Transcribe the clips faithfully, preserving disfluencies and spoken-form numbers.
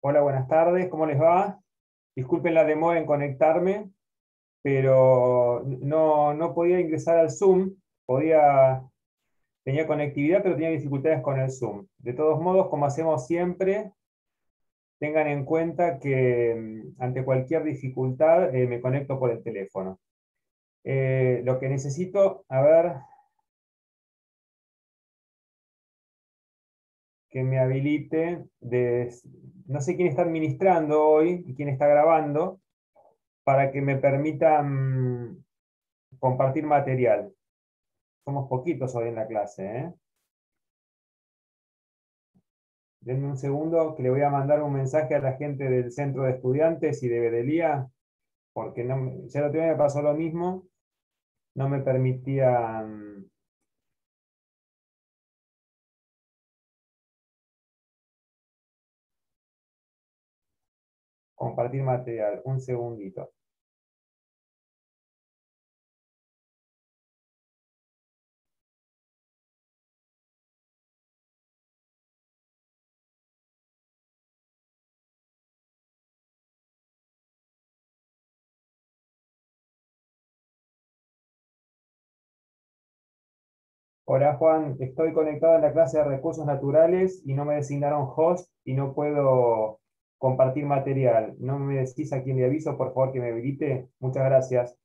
Hola, buenas tardes, ¿cómo les va? Disculpen la demora en conectarme, pero no, no podía ingresar al Zoom, podía, tenía conectividad, pero tenía dificultades con el Zoom. De todos modos, como hacemos siempre, tengan en cuenta que mm, ante cualquier dificultad eh, me conecto por el teléfono. Eh, lo que necesito, a ver, que me habilite, de, no sé quién está administrando hoy y quién está grabando, para que me permitan compartir material. Somos poquitos hoy en la clase, ¿eh? Denme un segundo que le voy a mandar un mensaje a la gente del centro de estudiantes y de Bedelía, porque no, me- ya la otra vez me pasó lo mismo, no me permitían compartir material. Un segundito. Hola Juan, estoy conectado en la clase de recursos naturales y no me designaron host y no puedo compartir material. ¿No me decís a quién le aviso, por favor, que me habilite? Muchas gracias.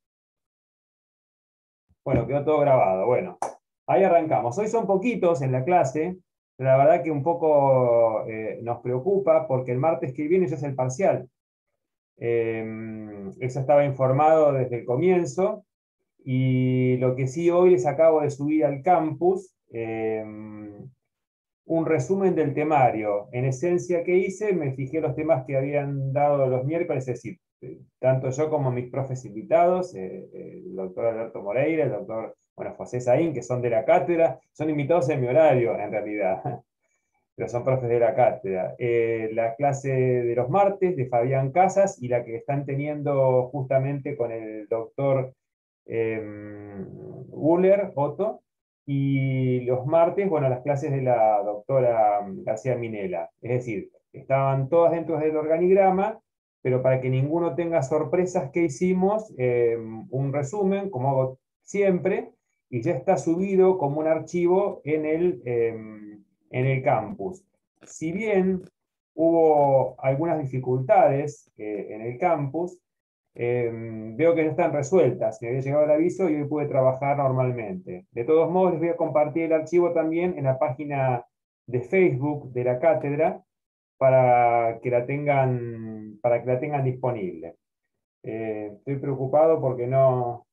Bueno, quedó todo grabado. Bueno, ahí arrancamos. Hoy son poquitos en la clase. La verdad que un poco eh, nos preocupa porque el martes que viene ya es el parcial. Eh, eso estaba informado desde el comienzo. Y lo que sí hoy les acabo de subir al campus, eh, un resumen del temario. En esencia, ¿qué hice? Me fijé los temas que habían dado los miércoles, es decir, eh, tanto yo como mis profes invitados, eh, el doctor Alberto Moreira, el doctor bueno, José Saín, que son de la cátedra, son invitados en mi horario, en realidad, pero son profes de la cátedra. Eh, la clase de los martes de Fabián Casas y la que están teniendo justamente con el doctor eh, Buller, Otto, y los martes, bueno, las clases de la doctora García Minela. Es decir, estaban todas dentro del organigrama, pero para que ninguno tenga sorpresas, ¿qué hicimos? Eh, un resumen, como hago siempre, y ya está subido como un archivo en el, eh, en el campus. Si bien hubo algunas dificultades eh, en el campus, eh, veo que no están resueltas. Me había llegado el aviso y hoy pude trabajar normalmente. De todos modos, les voy a compartir el archivo también en la página de Facebook de la cátedra para que la tengan, para que la tengan disponible. Eh, estoy preocupado porque no,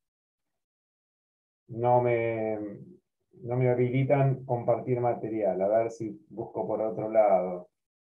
no me, no me habilitan compartir material. A ver si busco por otro lado.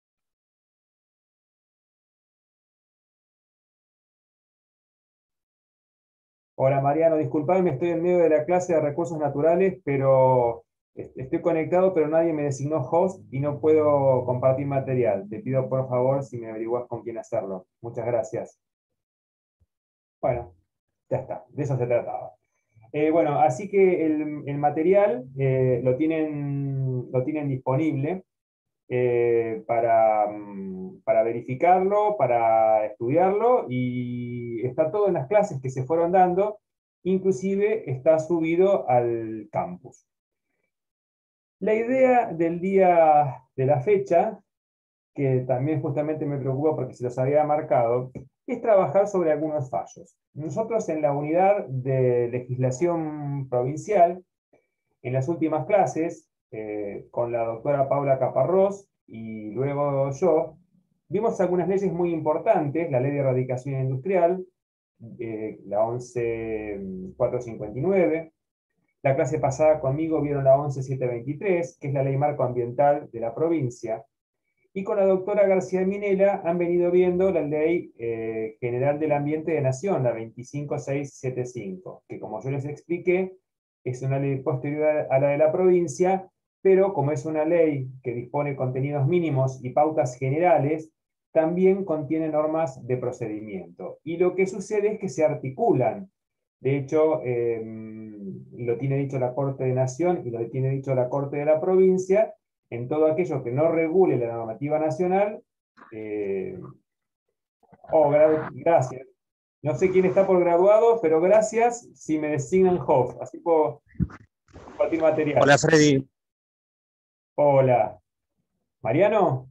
Hola Mariano, disculpame, estoy en medio de la clase de recursos naturales, pero est- estoy conectado, pero nadie me designó host y no puedo compartir material. Te pido por favor si me averiguas con quién hacerlo. Muchas gracias. Bueno, ya está, de eso se trataba. Eh, bueno, así que el, el material eh, lo tienen, lo tienen disponible eh, para, mm, para verificarlo, para estudiarlo, y está todo en las clases que se fueron dando, inclusive está subido al campus. La idea del día de la fecha, que también justamente me preocupa porque se los había marcado, es trabajar sobre algunos fallos. Nosotros en la unidad de legislación provincial, en las últimas clases, eh, con la doctora Paula Caparrós y luego yo, vimos algunas leyes muy importantes, la ley de erradicación industrial, eh, la once mil cuatrocientos cincuenta y nueve, la clase pasada conmigo vieron la once mil setecientos veintitrés, que es la ley marco ambiental de la provincia, y con la doctora García Minela han venido viendo la Ley eh, General del Ambiente de Nación, la veinticinco mil seiscientos setenta y cinco, que como yo les expliqué, es una ley posterior a la de la provincia, pero como es una ley que dispone contenidos mínimos y pautas generales, también contiene normas de procedimiento. Y lo que sucede es que se articulan. De hecho, eh, lo tiene dicho la Corte de Nación y lo tiene dicho la Corte de la provincia, en todo aquello que no regule la normativa nacional, Eh, oh, gra- gracias. No sé quién está por graduado, pero gracias si me designan host. Así puedo compartir Hola material. Freddy, Hola. ¿Mariano?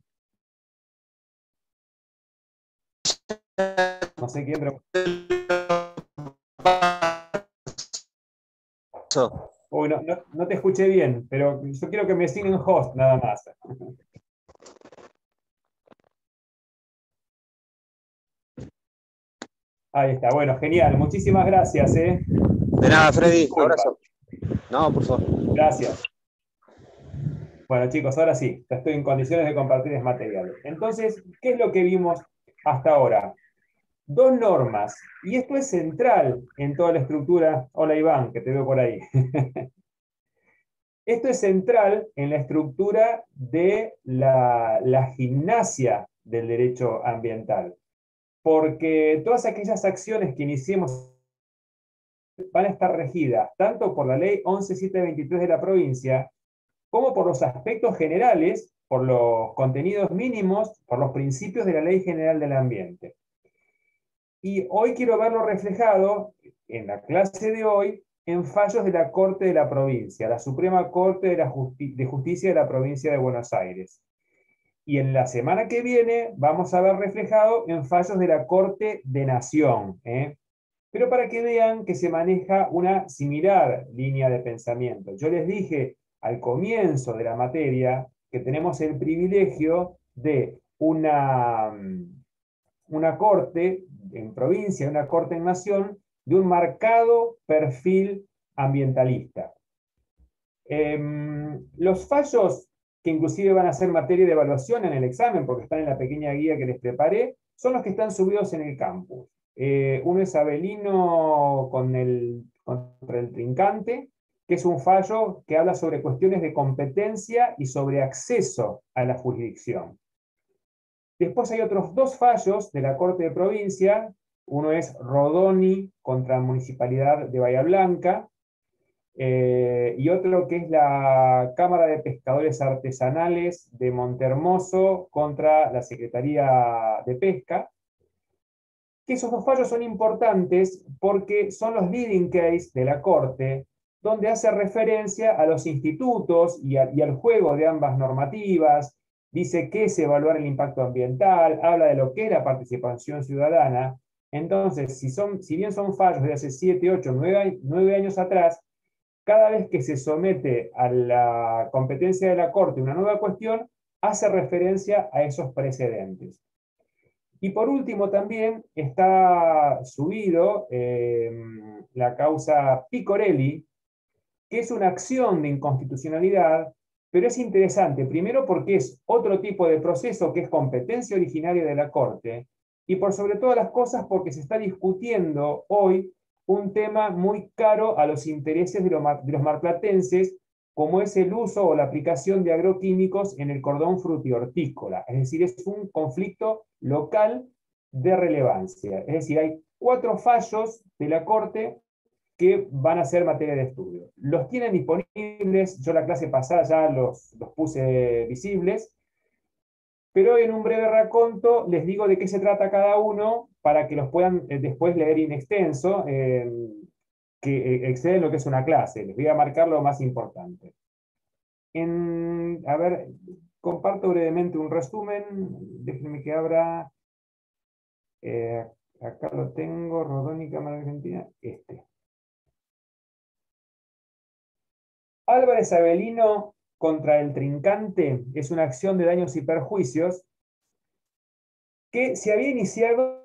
No sé quién, pero... Uy, no, no- no te escuché bien, pero yo quiero que me designen host nada más. Ahí está. Bueno, genial. Muchísimas gracias, ¿eh? de nada Freddy, un Disculpa. abrazo. No, por favor. Gracias. Bueno, chicos, ahora sí, ya estoy en condiciones de compartirles materiales. Entonces, ¿qué es lo que vimos hasta ahora? Dos normas, y esto es central en toda la estructura. Hola Iván, que te veo por ahí. Esto es central en la estructura de la, la gimnasia del derecho ambiental, porque todas aquellas acciones que iniciemos van a estar regidas tanto por la ley once mil setecientos veintitrés de la provincia, como por los aspectos generales, por los contenidos mínimos, por los principios de la Ley General del Ambiente. Y hoy quiero verlo reflejado en la clase de hoy en fallos de la Corte de la Provincia, la Suprema Corte de, la Justi de Justicia de la Provincia de Buenos Aires. Y en la semana que viene vamos a ver reflejado en fallos de la Corte de Nación. ¿eh? Pero para que vean que se maneja una similar línea de pensamiento. Yo les dije al comienzo de la materia que tenemos el privilegio de una, una corte en provincia, una corte en nación, de un marcado perfil ambientalista. Eh, los fallos que inclusive van a ser materia de evaluación en el examen, porque están en la pequeña guía que les preparé, son los que están subidos en el campus. Eh, uno es Avelino con el, contra el Trincante, que es un fallo que habla sobre cuestiones de competencia y sobre acceso a la jurisdicción. Después hay otros dos fallos de la Corte de Provincia. Uno es Rodoni contra la Municipalidad de Bahía Blanca, eh, y otro que es la Cámara de Pescadores Artesanales de Montehermoso contra la Secretaría de Pesca, que esos dos fallos son importantes porque son los leading case de la Corte, donde hace referencia a los institutos y, a, y al juego de ambas normativas, dice qué es evaluar el impacto ambiental, habla de lo que es la participación ciudadana. Entonces, si, son, si bien son fallos de hace siete, ocho, nueve años atrás, cada vez que se somete a la competencia de la Corte una nueva cuestión, hace referencia a esos precedentes. Y por último también está subido eh, la causa Picorelli, que es una acción de inconstitucionalidad, pero es interesante, primero porque es otro tipo de proceso que es competencia originaria de la Corte, y por sobre todas las cosas porque se está discutiendo hoy un tema muy caro a los intereses de los, de los marplatenses, como es el uso o la aplicación de agroquímicos en el cordón frutihortícola. Es decir, es un conflicto local de relevancia. Es decir, hay cuatro fallos de la Corte que van a ser materia de estudio. Los tienen disponibles, yo la clase pasada ya los, los puse visibles, pero hoy en un breve raconto les digo de qué se trata cada uno para que los puedan eh, después leer in extenso, eh, que eh, exceden lo que es una clase. Les voy a marcar lo más importante. En, a ver, comparto brevemente un resumen, déjenme que abra, eh, acá lo tengo, Rodón y Cámara Argentina, este. Álvarez Avelino contra el Trincante es una acción de daños y perjuicios que se había iniciado.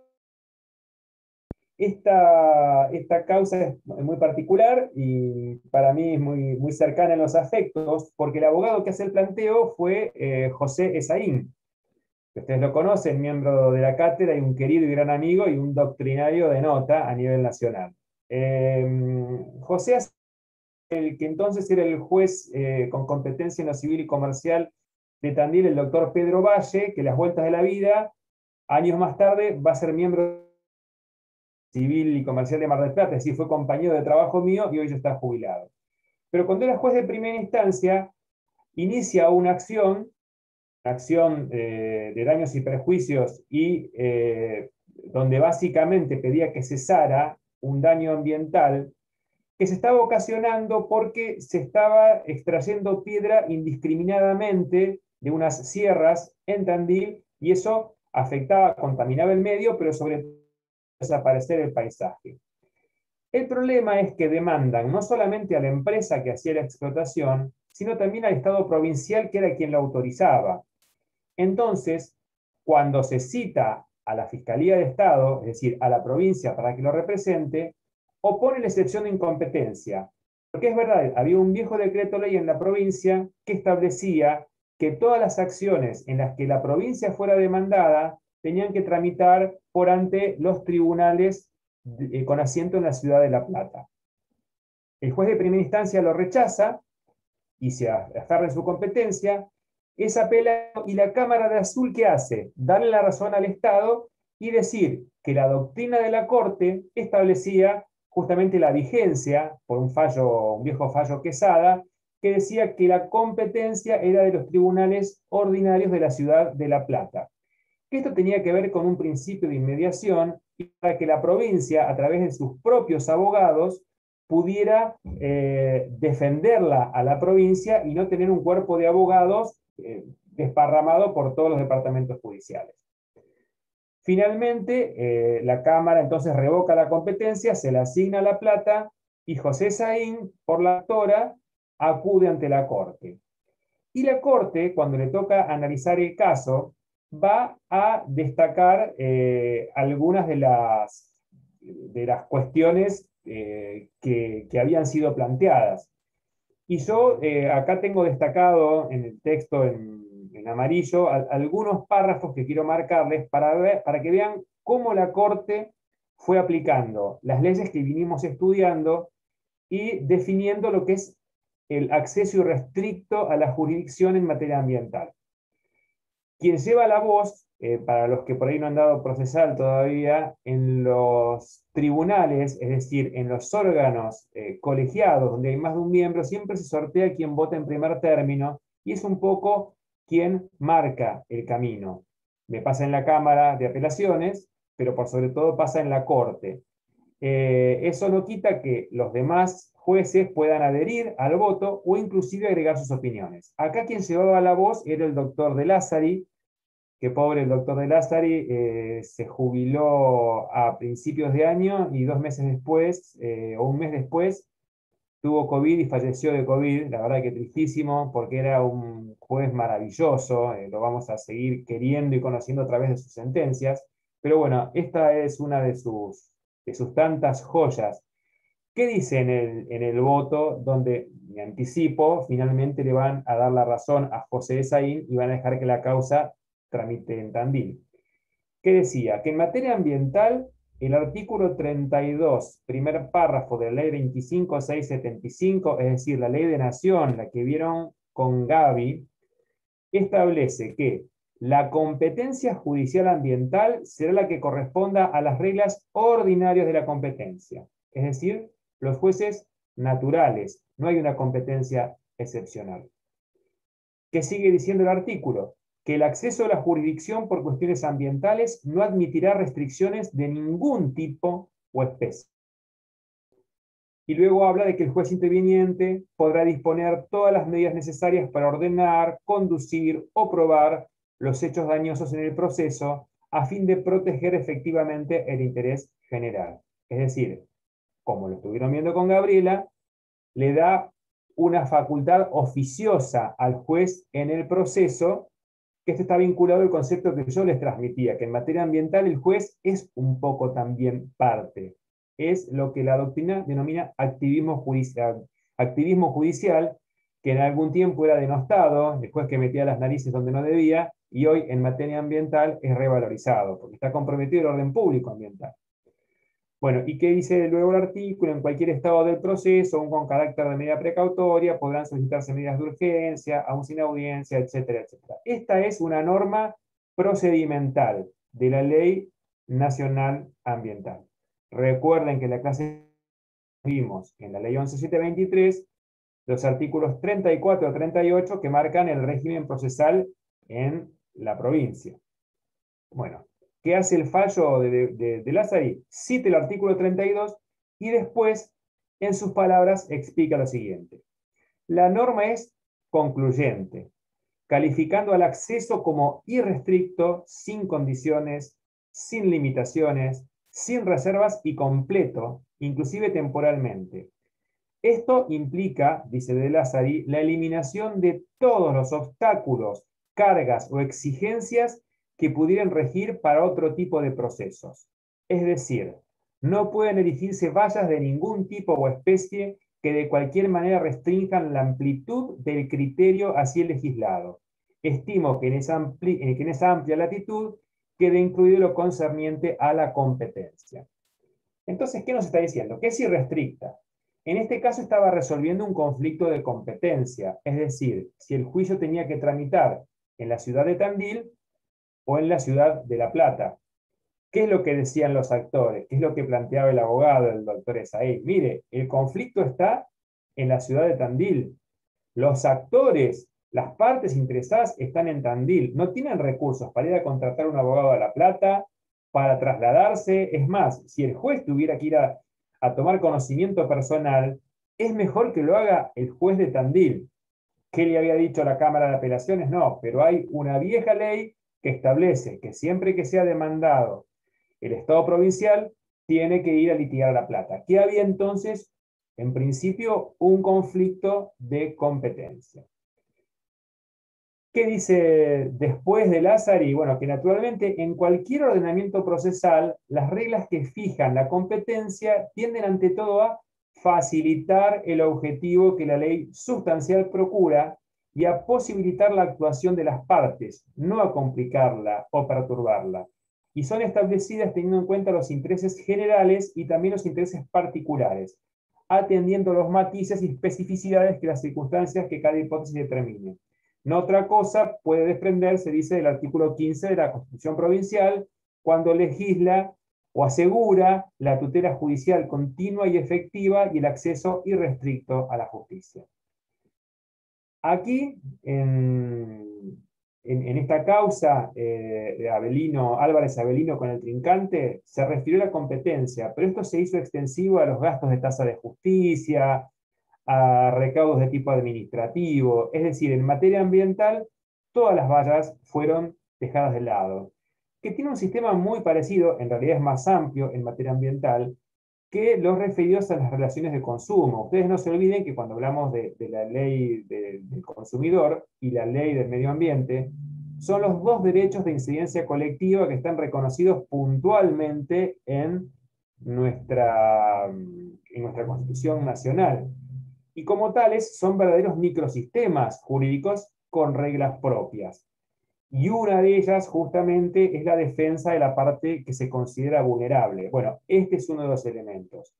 Esta, esta causa es muy particular y para mí es muy, muy cercana en los afectos, porque el abogado que hace el planteo fue eh, José Esaín, que ustedes lo conocen, miembro de la cátedra y un querido y gran amigo y un doctrinario de nota a nivel nacional. Eh, José el que entonces era el juez eh, con competencia en lo civil y comercial de Tandil, el doctor Pedro Valle, que las vueltas de la vida, años más tarde, va a ser miembro civil y comercial de Mar del Plata, es decir, fue compañero de trabajo mío y hoy ya está jubilado. Pero cuando era juez de primera instancia, inicia una acción acción eh, de daños y perjuicios y eh, donde básicamente pedía que cesara un daño ambiental que se estaba ocasionando porque se estaba extrayendo piedra indiscriminadamente de unas sierras en Tandil y eso afectaba, contaminaba el medio, pero sobre todo desaparecer el paisaje. El problema es que demandan no solamente a la empresa que hacía la explotación, sino también al Estado provincial que era quien lo autorizaba. Entonces, cuando se cita a la Fiscalía de Estado, es decir, a la provincia para que lo represente, opone la excepción de incompetencia. Porque es verdad, había un viejo decreto ley en la provincia que establecía que todas las acciones en las que la provincia fuera demandada tenían que tramitar por ante los tribunales eh, con asiento en la ciudad de La Plata. El juez de primera instancia lo rechaza y se aferra en su competencia, es apelado y la Cámara de Azul, ¿qué hace? Darle la razón al Estado y decir que la doctrina de la Corte establecía justamente la vigencia, por un fallo, un viejo fallo Quesada, que decía que la competencia era de los tribunales ordinarios de la ciudad de La Plata. Esto tenía que ver con un principio de inmediación y para que la provincia, a través de sus propios abogados, pudiera eh, defenderla a la provincia y no tener un cuerpo de abogados eh, desparramado por todos los departamentos judiciales. Finalmente, eh, la Cámara entonces revoca la competencia, se la asigna a La Plata y José Saín, por la autora, acude ante la Corte. Y la Corte, cuando le toca analizar el caso, va a destacar eh, algunas de las, de las cuestiones eh, que, que habían sido planteadas. Y yo eh, acá tengo destacado en el texto en, en amarillo a, algunos párrafos que quiero marcarles para, ver, para que vean cómo la Corte fue aplicando las leyes que vinimos estudiando y definiendo lo que es el acceso irrestricto a la jurisdicción en materia ambiental. Quien lleva la voz, eh, para los que por ahí no han dado procesal todavía, en los tribunales, es decir, en los órganos eh, colegiados, donde hay más de un miembro, siempre se sortea quien vota en primer término, y es un poco quien marca el camino. Me pasa en la Cámara de Apelaciones, pero por sobre todo pasa en la Corte. Eh, eso no quita que los demás jueces puedan adherir al voto o inclusive agregar sus opiniones. Acá quien llevaba la voz era el doctor De Lázari, que pobre el doctor De Lázari eh, se jubiló a principios de año y dos meses después, eh, o un mes después, tuvo COVID y falleció de COVID. La verdad que tristísimo, porque era un juez maravilloso, eh, lo vamos a seguir queriendo y conociendo a través de sus sentencias. Pero bueno, esta es una de sus, de sus tantas joyas. ¿Qué dice en el, en el voto donde, me anticipo, finalmente le van a dar la razón a José Saín y van a dejar que la causa tramite en Tandil? ¿Qué decía? Que en materia ambiental, el artículo treinta y dos, primer párrafo de la ley veinticinco mil seiscientos setenta y cinco, es decir, la ley de nación, la que vieron con Gaby, establece que la competencia judicial ambiental será la que corresponda a las reglas ordinarias de la competencia, es decir, los jueces naturales, no hay una competencia excepcional. ¿Qué sigue diciendo el artículo? Que el acceso a la jurisdicción por cuestiones ambientales no admitirá restricciones de ningún tipo o especie. Y luego habla de que el juez interviniente podrá disponer todas las medidas necesarias para ordenar, conducir o probar los hechos dañosos en el proceso a fin de proteger efectivamente el interés general. Es decir, como lo estuvieron viendo con Gabriela, le da una facultad oficiosa al juez en el proceso, que esto está vinculado al concepto que yo les transmitía, que en materia ambiental el juez es un poco también parte. Es lo que la doctrina denomina activismo judicial, activismo judicial, que en algún tiempo era denostado, el juez que metía las narices donde no debía, y hoy en materia ambiental es revalorizado, porque está comprometido el orden público ambiental. Bueno, ¿y qué dice luego el artículo? En cualquier estado del proceso, aún con carácter de medida precautoria, podrán solicitarse medidas de urgencia, aún sin audiencia, etcétera, etcétera. Esta es una norma procedimental de la Ley Nacional Ambiental. Recuerden que en la clase vimos en la Ley once mil setecientos veintitrés los artículos treinta y cuatro a treinta y ocho que marcan el régimen procesal en la provincia. Bueno, ¿qué hace el fallo de, de, de, de Lázari? Cita el artículo treinta y dos y después, en sus palabras, explica lo siguiente. La norma es concluyente, calificando al acceso como irrestricto, sin condiciones, sin limitaciones, sin reservas y completo, inclusive temporalmente. Esto implica, dice De Lázari, la eliminación de todos los obstáculos, cargas o exigencias que pudieran regir para otro tipo de procesos. Es decir, no pueden erigirse vallas de ningún tipo o especie que de cualquier manera restrinjan la amplitud del criterio así legislado. Estimo que en esa, ampli, que en esa amplia latitud quede incluido lo concerniente a la competencia. Entonces, ¿qué nos está diciendo? Que es irrestricta. En este caso estaba resolviendo un conflicto de competencia, es decir, si el juicio tenía que tramitar en la ciudad de Tandil o en la ciudad de La Plata. ¿Qué es lo que decían los actores? ¿Qué es lo que planteaba el abogado, el doctor Esaí? Mire, el conflicto está en la ciudad de Tandil. Los actores, las partes interesadas están en Tandil. No tienen recursos para ir a contratar un abogado a La Plata, para trasladarse. Es más, si el juez tuviera que ir a, a tomar conocimiento personal, es mejor que lo haga el juez de Tandil. ¿Qué le había dicho a la Cámara de Apelaciones? No, pero hay una vieja ley que establece que siempre que sea demandado el Estado provincial, tiene que ir a litigar a La Plata. ¿Qué había entonces? En principio, un conflicto de competencia. ¿Qué dice después de Lázari? Bueno, que naturalmente en cualquier ordenamiento procesal, las reglas que fijan la competencia tienden ante todo a facilitar el objetivo que la ley sustancial procura y a posibilitar la actuación de las partes, no a complicarla o perturbarla. Y son establecidas teniendo en cuenta los intereses generales y también los intereses particulares, atendiendo los matices y especificidades que las circunstancias que cada hipótesis determine. No otra cosa puede desprenderse, dice, del artículo quince de la Constitución Provincial, cuando legisla o asegura la tutela judicial continua y efectiva y el acceso irrestricto a la justicia. Aquí, en, en, en esta causa eh, de Avelino, Álvarez Avelino con el trincante, se refirió a la competencia, pero esto se hizo extensivo a los gastos de tasa de justicia, a recaudos de tipo administrativo, es decir, en materia ambiental, todas las vallas fueron dejadas de lado, que tiene un sistema muy parecido, en realidad es más amplio en materia ambiental, que los referidos a las relaciones de consumo. Ustedes no se olviden que cuando hablamos de, de la ley de, del consumidor y la ley del medio ambiente, son los dos derechos de incidencia colectiva que están reconocidos puntualmente en nuestra, en nuestra Constitución Nacional. Y como tales son verdaderos microsistemas jurídicos con reglas propias. Y una de ellas justamente es la defensa de la parte que se considera vulnerable. Bueno, este es uno de los elementos.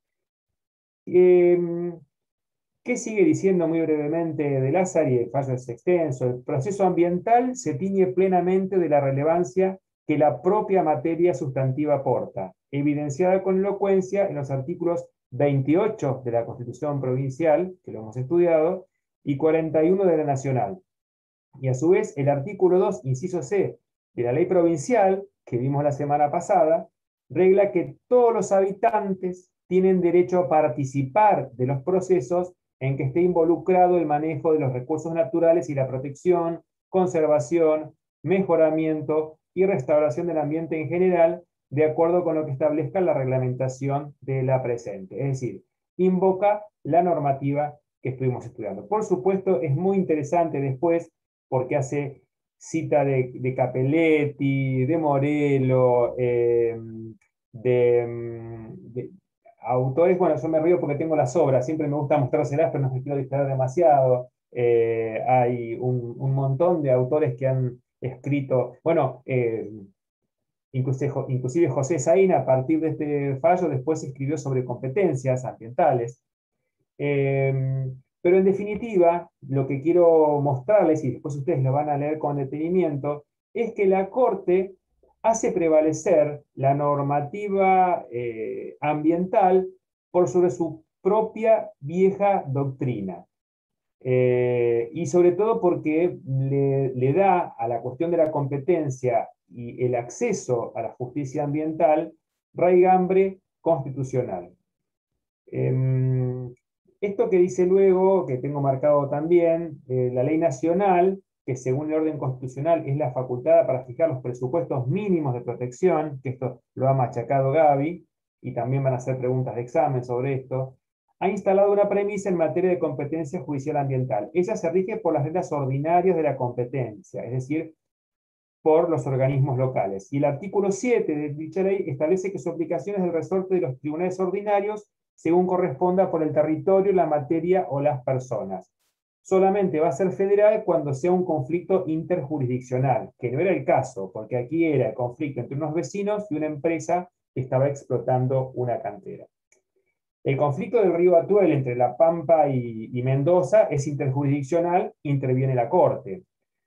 Eh, ¿Qué sigue diciendo muy brevemente de Lázari? El fallo es extenso. El proceso ambiental se tiñe plenamente de la relevancia que la propia materia sustantiva aporta, evidenciada con elocuencia en los artículos veintiocho de la Constitución Provincial, que lo hemos estudiado, y cuarenta y uno de la Nacional. Y a su vez, el artículo dos, inciso C, de la ley provincial, que vimos la semana pasada, regla que todos los habitantes tienen derecho a participar de los procesos en que esté involucrado el manejo de los recursos naturales y la protección, conservación, mejoramiento y restauración del ambiente en general, de acuerdo con lo que establezca la reglamentación de la presente. Es decir, invoca la normativa que estuvimos estudiando. Por supuesto, es muy interesante después, porque hace cita de, de Capelletti, de Morello, eh, de, de autores. Bueno, yo me río porque tengo las obras, siempre me gusta mostrárselas, pero no me quiero distraer demasiado. Eh, hay un, un montón de autores que han escrito, bueno, eh, inclusive, inclusive José Saín, a partir de este fallo, después escribió sobre competencias ambientales. Eh, Pero en definitiva, lo que quiero mostrarles, y después ustedes lo van a leer con detenimiento, es que la Corte hace prevalecer la normativa eh, ambiental por sobre su propia vieja doctrina. Eh, y sobre todo porque le, le da a la cuestión de la competencia y el acceso a la justicia ambiental raigambre constitucional. Eh, esto que dice luego, que tengo marcado también, eh, la ley nacional, que según el orden constitucional es la facultada para fijar los presupuestos mínimos de protección, que esto lo ha machacado Gaby, y también van a hacer preguntas de examen sobre esto, ha instalado una premisa en materia de competencia judicial ambiental. Ella se rige por las reglas ordinarias de la competencia, es decir, por los organismos locales. Y el artículo siete de dicha ley establece que su aplicación es del resorte de los tribunales ordinarios según corresponda por el territorio, la materia o las personas. Solamente va a ser federal cuando sea un conflicto interjurisdiccional, que no era el caso, porque aquí era el conflicto entre unos vecinos y una empresa que estaba explotando una cantera. El conflicto del río Atuel entre La Pampa y, y Mendoza es interjurisdiccional, interviene la Corte.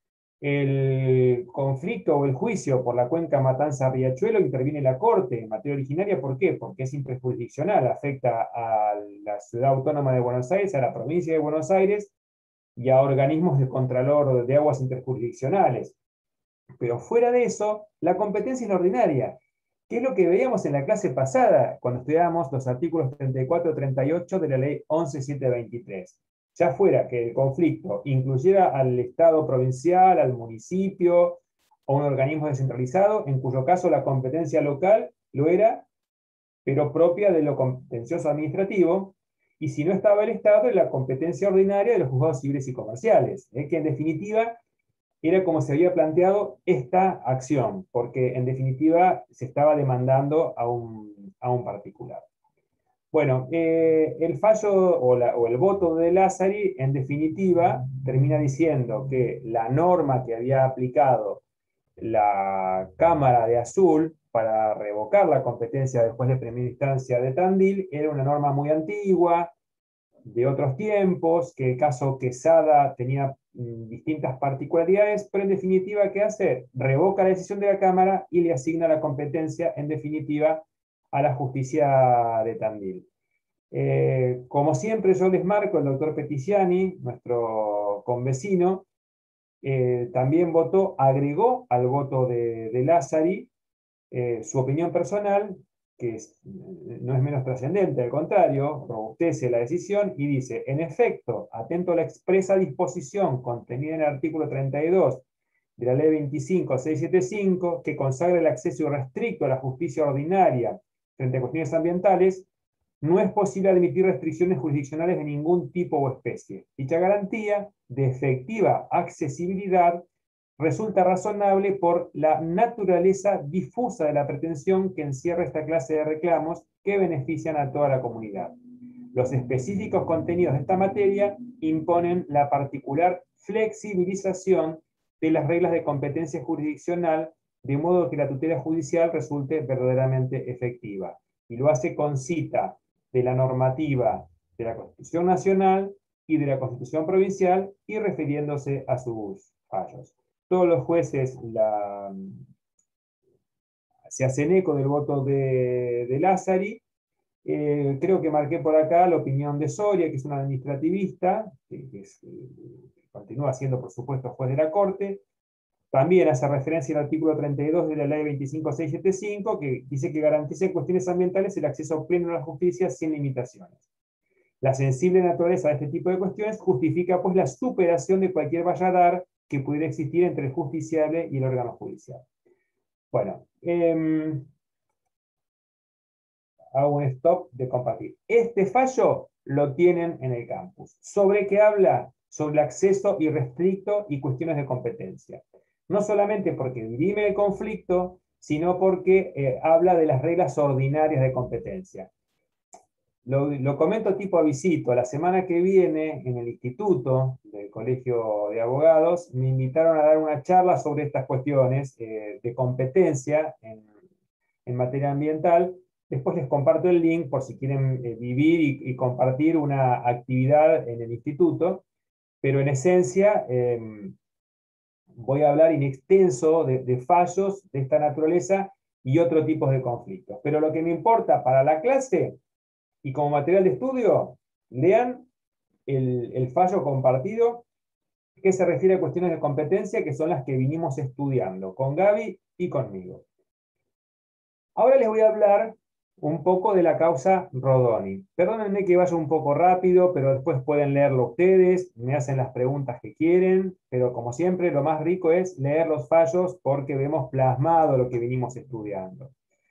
El conflicto o el juicio por la cuenca Matanza-Riachuelo interviene la Corte en materia originaria. ¿Por qué? Porque es interjurisdiccional, afecta a la Ciudad Autónoma de Buenos Aires, a la provincia de Buenos Aires y a organismos de contralor de aguas interjurisdiccionales. Pero fuera de eso, la competencia es la ordinaria, que es lo que veíamos en la clase pasada, cuando estudiábamos los artículos treinta y cuatro y treinta y ocho de la ley once mil setecientos veintitrés. Ya fuera que el conflicto incluyera al Estado provincial, al municipio o un organismo descentralizado, en cuyo caso la competencia local lo era, pero propia de lo contencioso administrativo, y si no estaba el Estado, era la competencia ordinaria de los juzgados civiles y comerciales, ¿eh? Que en definitiva era como se había planteado esta acción, porque en definitiva se estaba demandando a un, a un particular. Bueno, eh, el fallo o, la, o el voto de Lázari, en definitiva, termina diciendo que la norma que había aplicado la Cámara de Azul para revocar la competencia del juez de primera instancia de Tandil era una norma muy antigua, de otros tiempos, que el caso Quesada tenía mm, distintas particularidades, pero en definitiva, ¿qué hace? Revoca la decisión de la Cámara y le asigna la competencia, en definitiva, a la justicia de Tandil. Eh, como siempre, yo les marco, el doctor Peticiani, nuestro convecino, eh, también votó, agregó al voto de, de Lázari eh, su opinión personal, que es, no es menos trascendente, al contrario, robustece la decisión y dice, en efecto, atento a la expresa disposición contenida en el artículo treinta y dos de la ley veinticinco mil seiscientos setenta y cinco, que consagra el acceso irrestricto a la justicia ordinaria frente a cuestiones ambientales, no es posible admitir restricciones jurisdiccionales de ningún tipo o especie. Dicha garantía de efectiva accesibilidad resulta razonable por la naturaleza difusa de la pretensión que encierra esta clase de reclamos que benefician a toda la comunidad. Los específicos contenidos de esta materia imponen la particular flexibilización de las reglas de competencia jurisdiccional, de modo que la tutela judicial resulte verdaderamente efectiva. Y lo hace con cita de la normativa de la Constitución Nacional y de la Constitución Provincial y refiriéndose a sus fallos. Todos los jueces la, se hacen eco del voto de, de Lázari. Eh, creo que marqué por acá la opinión de Soria, que es una administrativista, que, que, es, eh, que continúa siendo, por supuesto, juez de la Corte. También hace referencia al artículo treinta y dos de la ley veinticinco mil seiscientos setenta y cinco, que dice que garantiza en cuestiones ambientales el acceso pleno a la justicia sin limitaciones. La sensible naturaleza de este tipo de cuestiones justifica pues la superación de cualquier valladar que pudiera existir entre el justiciable y el órgano judicial. Bueno, eh, hago un stop de compartir. Este fallo lo tienen en el campus. ¿Sobre qué habla? Sobre el acceso irrestricto y cuestiones de competencia. No solamente porque dirime el conflicto, sino porque eh, habla de las reglas ordinarias de competencia. Lo, lo comento tipo avisito. La semana que viene, en el instituto del Colegio de Abogados, me invitaron a dar una charla sobre estas cuestiones eh, de competencia en, en materia ambiental. Después les comparto el link por si quieren eh, vivir y, y compartir una actividad en el instituto. Pero en esencia, eh, voy a hablar in extenso de, de fallos de esta naturaleza y otros tipos de conflictos. Pero lo que me importa para la clase y como material de estudio, lean el, el fallo compartido, que se refiere a cuestiones de competencia que son las que vinimos estudiando con Gaby y conmigo. Ahora les voy a hablar un poco de la causa Rodoni. Perdónenme que vaya un poco rápido, pero después pueden leerlo ustedes, me hacen las preguntas que quieren, pero como siempre lo más rico es leer los fallos porque vemos plasmado lo que vinimos estudiando.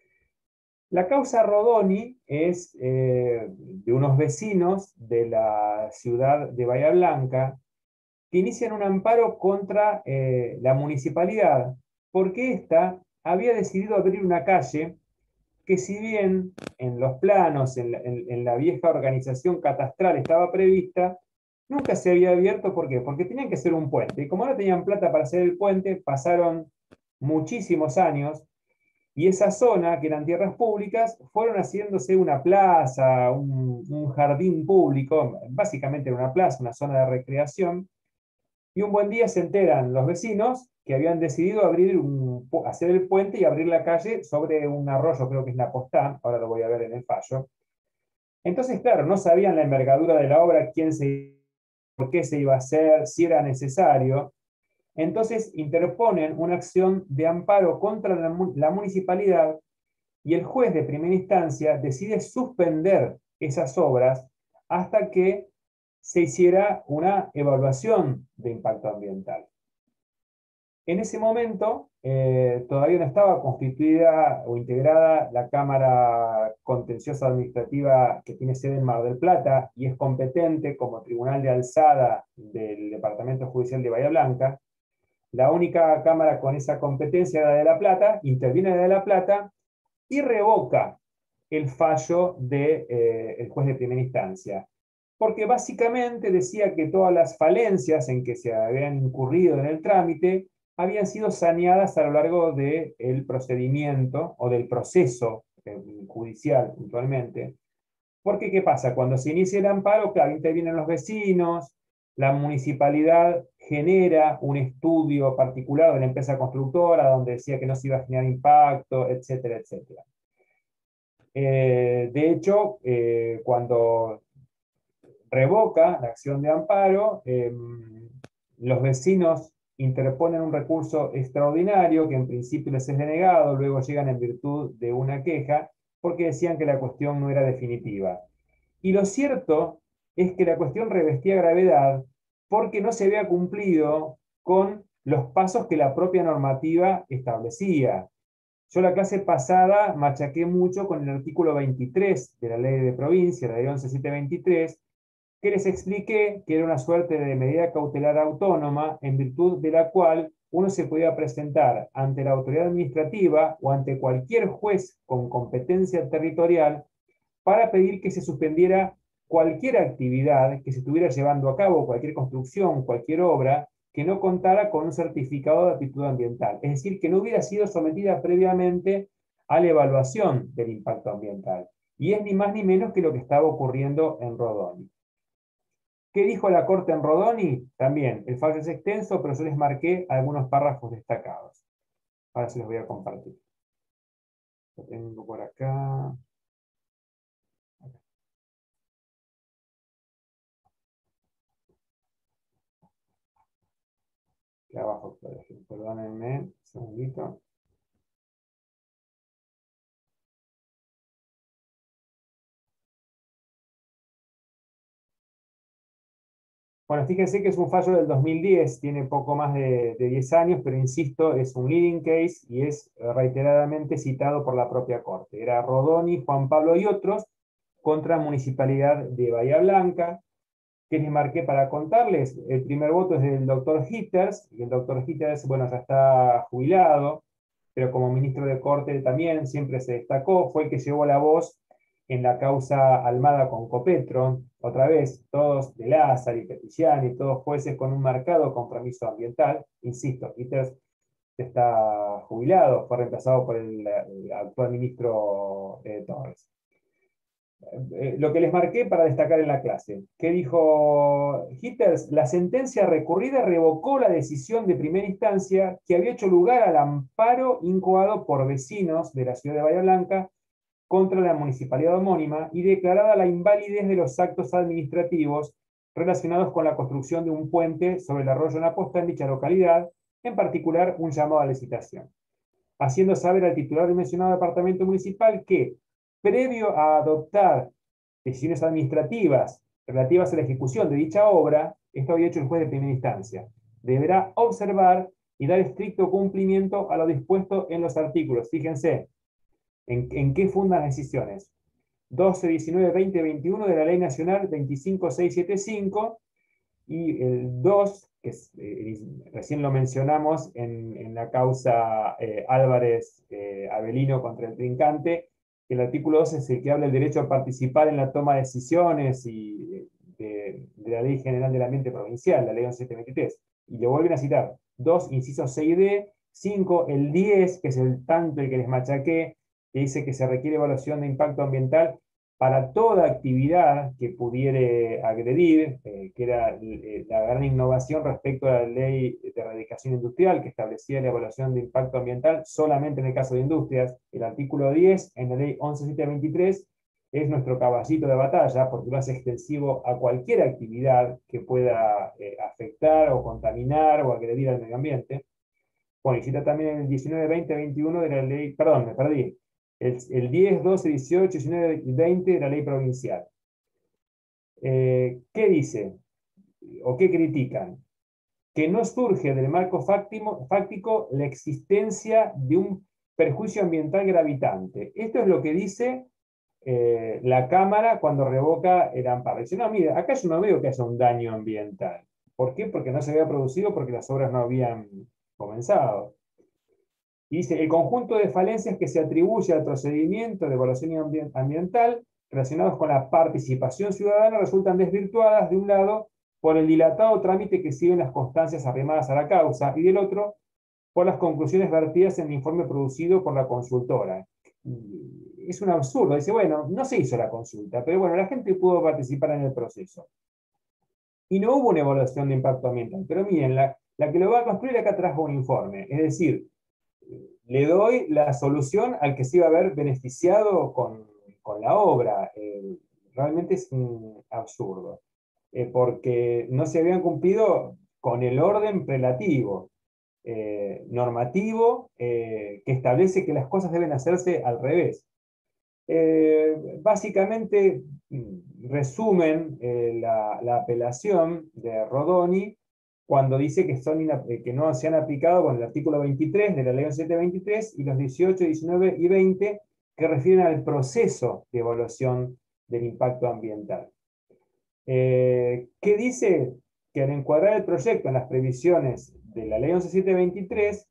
La causa Rodoni es eh, de unos vecinos de la ciudad de Bahía Blanca que inician un amparo contra eh, la municipalidad porque ésta había decidido abrir una calle que, si bien en los planos, en la, en, en la vieja organización catastral estaba prevista, nunca se había abierto. ¿Por qué? Porque tenían que hacer un puente. Y como no tenían plata para hacer el puente, pasaron muchísimos años, y esa zona, que eran tierras públicas, fueron haciéndose una plaza, un, un jardín público, básicamente era una plaza, una zona de recreación. Y un buen día se enteran los vecinos que habían decidido abrir un, hacer el puente y abrir la calle sobre un arroyo, creo que es la Postá, ahora lo voy a ver en el fallo. Entonces, claro, no sabían la envergadura de la obra, quién se, por qué se iba a hacer, si era necesario. Entonces interponen una acción de amparo contra la, la municipalidad, y el juez de primera instancia decide suspender esas obras hasta que se hiciera una evaluación de impacto ambiental. En ese momento eh, todavía no estaba constituida o integrada la Cámara Contenciosa Administrativa que tiene sede en Mar del Plata y es competente como tribunal de alzada del Departamento Judicial de Bahía Blanca. La única cámara con esa competencia era la de La Plata, interviene la de La Plata y revoca el fallo del de, eh, juez de primera instancia. Porque básicamente decía que todas las falencias en que se habían incurrido en el trámite habían sido saneadas a lo largo del procedimiento o del proceso eh, judicial puntualmente. Porque, ¿qué pasa? Cuando se inicia el amparo, claro, intervienen los vecinos, la municipalidad genera un estudio particular de la empresa constructora donde decía que no se iba a generar impacto, etcétera, etcétera. Eh, de hecho, eh, cuando revoca la acción de amparo, eh, los vecinos interponen un recurso extraordinario que en principio les es denegado, luego llegan en virtud de una queja, porque decían que la cuestión no era definitiva. Y lo cierto es que la cuestión revestía gravedad porque no se había cumplido con los pasos que la propia normativa establecía. Yo la clase pasada machaqué mucho con el artículo veintitrés de la ley de provincia, la ley once mil setecientos veintitrés, que les expliqué que era una suerte de medida cautelar autónoma en virtud de la cual uno se podía presentar ante la autoridad administrativa o ante cualquier juez con competencia territorial para pedir que se suspendiera cualquier actividad que se estuviera llevando a cabo, cualquier construcción, cualquier obra, que no contara con un certificado de aptitud ambiental. Es decir, que no hubiera sido sometida previamente a la evaluación del impacto ambiental. Y es ni más ni menos que lo que estaba ocurriendo en Rodoni. ¿Qué dijo la Corte en Rodoni? También, el fallo es extenso, pero yo les marqué algunos párrafos destacados. Ahora se los voy a compartir. Lo tengo por acá. Aquí abajo, perdónenme, un segundito. Bueno, fíjense que es un fallo del dos mil diez, tiene poco más de, de diez años, pero insisto, es un leading case y es reiteradamente citado por la propia Corte. Era Rodoni, Juan Pablo y otros contra Municipalidad de Bahía Blanca. ¿Qué les marqué para contarles? El primer voto es del doctor Hitters, y el doctor Hitters, bueno, ya está jubilado, pero como ministro de Corte también siempre se destacó, fue el que llevó la voz en la causa Almada con Copetro, otra vez, todos de Lázaro y Peticiani, todos jueces con un marcado compromiso ambiental. Insisto, Hitters está jubilado, fue reemplazado por el, el actual ministro eh, Torres. Eh, lo que les marqué para destacar en la clase. ¿Qué dijo Hitters? La sentencia recurrida revocó la decisión de primera instancia que había hecho lugar al amparo incoado por vecinos de la ciudad de Bahía Blanca contra la municipalidad homónima y declarada la invalidez de los actos administrativos relacionados con la construcción de un puente sobre el arroyo Naposta en dicha localidad, en particular un llamado a licitación, haciendo saber al titular del mencionado departamento municipal que, previo a adoptar decisiones administrativas relativas a la ejecución de dicha obra, esto había hecho el juez de primera instancia, deberá observar y dar estricto cumplimiento a lo dispuesto en los artículos. Fíjense, ¿en, en qué fundan las decisiones? doce, diecinueve, veinte, veintiuno de la Ley Nacional veinticinco mil seiscientos setenta y cinco, y el dos, que es, eh, recién lo mencionamos en, en la causa eh, Álvarez eh, Avelino contra el Trincante, que el artículo dos es el que habla del derecho a participar en la toma de decisiones y de, de la Ley General del Ambiente Provincial, la Ley once mil setecientos veintitrés, y lo vuelven a citar. dos, inciso seis D, cinco, el diez, que es el tanto el que les machaqué, que dice que se requiere evaluación de impacto ambiental para toda actividad que pudiere agredir, eh, que era eh, la gran innovación respecto a la ley de erradicación industrial, que establecía la evaluación de impacto ambiental solamente en el caso de industrias. El artículo diez, en la ley once mil setecientos veintitrés, es nuestro caballito de batalla, porque lo hace extensivo a cualquier actividad que pueda eh, afectar o contaminar o agredir al medio ambiente. Bueno, y cita también el diecinueve, veinte, veintiuno de la ley, perdón, me perdí, el, el diez, doce, dieciocho, diecinueve y veinte de la ley provincial. Eh, ¿Qué dice? ¿O qué critican? Que no surge del marco fáctico, fáctico la existencia de un perjuicio ambiental gravitante. Esto es lo que dice eh, la Cámara cuando revoca el amparo. Dice, no, mira, acá yo no veo que haya un daño ambiental. ¿Por qué? Porque no se había producido, porque las obras no habían comenzado. Y dice, el conjunto de falencias que se atribuye al procedimiento de evaluación ambiental relacionados con la participación ciudadana resultan desvirtuadas, de un lado, por el dilatado trámite que siguen las constancias arrimadas a la causa, y del otro, por las conclusiones vertidas en el informe producido por la consultora. Es un absurdo. Dice, bueno, no se hizo la consulta, pero bueno, la gente pudo participar en el proceso. Y no hubo una evaluación de impacto ambiental. Pero miren, la, la que lo va a construir acá trajo un informe. Es decir, le doy la solución al que se iba a haber beneficiado con, con la obra. Eh, realmente es un absurdo, eh, porque no se habían cumplido con el orden prelativo, eh, normativo, eh, que establece que las cosas deben hacerse al revés. Eh, básicamente, resumen eh, la, la apelación de Rodoni cuando dice que, son que no se han aplicado con el artículo veintitrés de la ley once mil setecientos veintitrés y los dieciocho, diecinueve y veinte que refieren al proceso de evaluación del impacto ambiental. Eh, ¿Qué dice? Que al encuadrar el proyecto en las previsiones de la ley once mil setecientos veintitrés,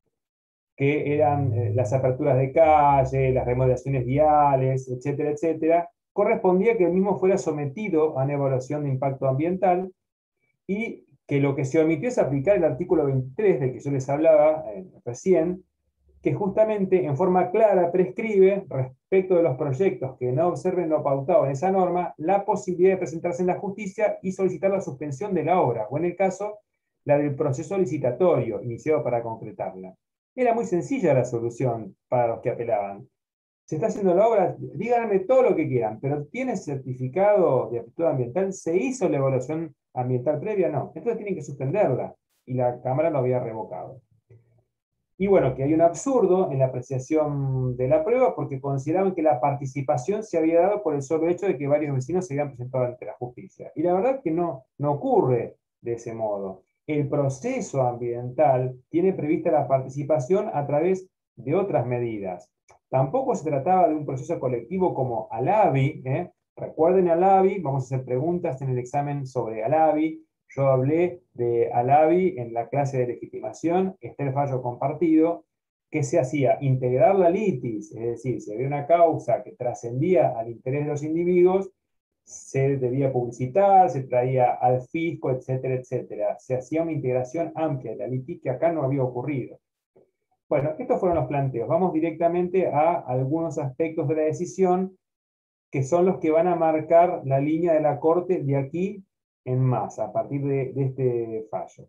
que eran eh, las aperturas de calle, las remodelaciones viales, etcétera, etcétera, correspondía que el mismo fuera sometido a una evaluación de impacto ambiental, y que lo que se omitió es aplicar el artículo veintitrés del que yo les hablaba eh, recién, que justamente en forma clara prescribe, respecto de los proyectos que no observen lo pautado en esa norma, la posibilidad de presentarse en la justicia y solicitar la suspensión de la obra, o en el caso, la del proceso licitatorio iniciado para concretarla. Era muy sencilla la solución para los que apelaban. Se está haciendo la obra, díganme todo lo que quieran, pero ¿tiene certificado de aptitud ambiental? ¿Se hizo la evaluación ambiental previa? No. Entonces tienen que suspenderla, y la Cámara lo había revocado. Y bueno, que hay un absurdo en la apreciación de la prueba, porque consideraban que la participación se había dado por el solo hecho de que varios vecinos se habían presentado ante la justicia. Y la verdad es que no, no ocurre de ese modo. El proceso ambiental tiene prevista la participación a través de otras medidas. Tampoco se trataba de un proceso colectivo como ALABI. ¿eh? Recuerden ALABI, vamos a hacer preguntas en el examen sobre ALABI. Yo hablé de ALABI en la clase de legitimación, está el fallo compartido, que se hacía integrar la litis, es decir, si había una causa que trascendía al interés de los individuos, se debía publicitar, se traía al fisco, etcétera, etcétera. Se hacía una integración amplia de la litis que acá no había ocurrido. Bueno, estos fueron los planteos. Vamos directamente a algunos aspectos de la decisión que son los que van a marcar la línea de la Corte de aquí en más, a partir de, de este fallo.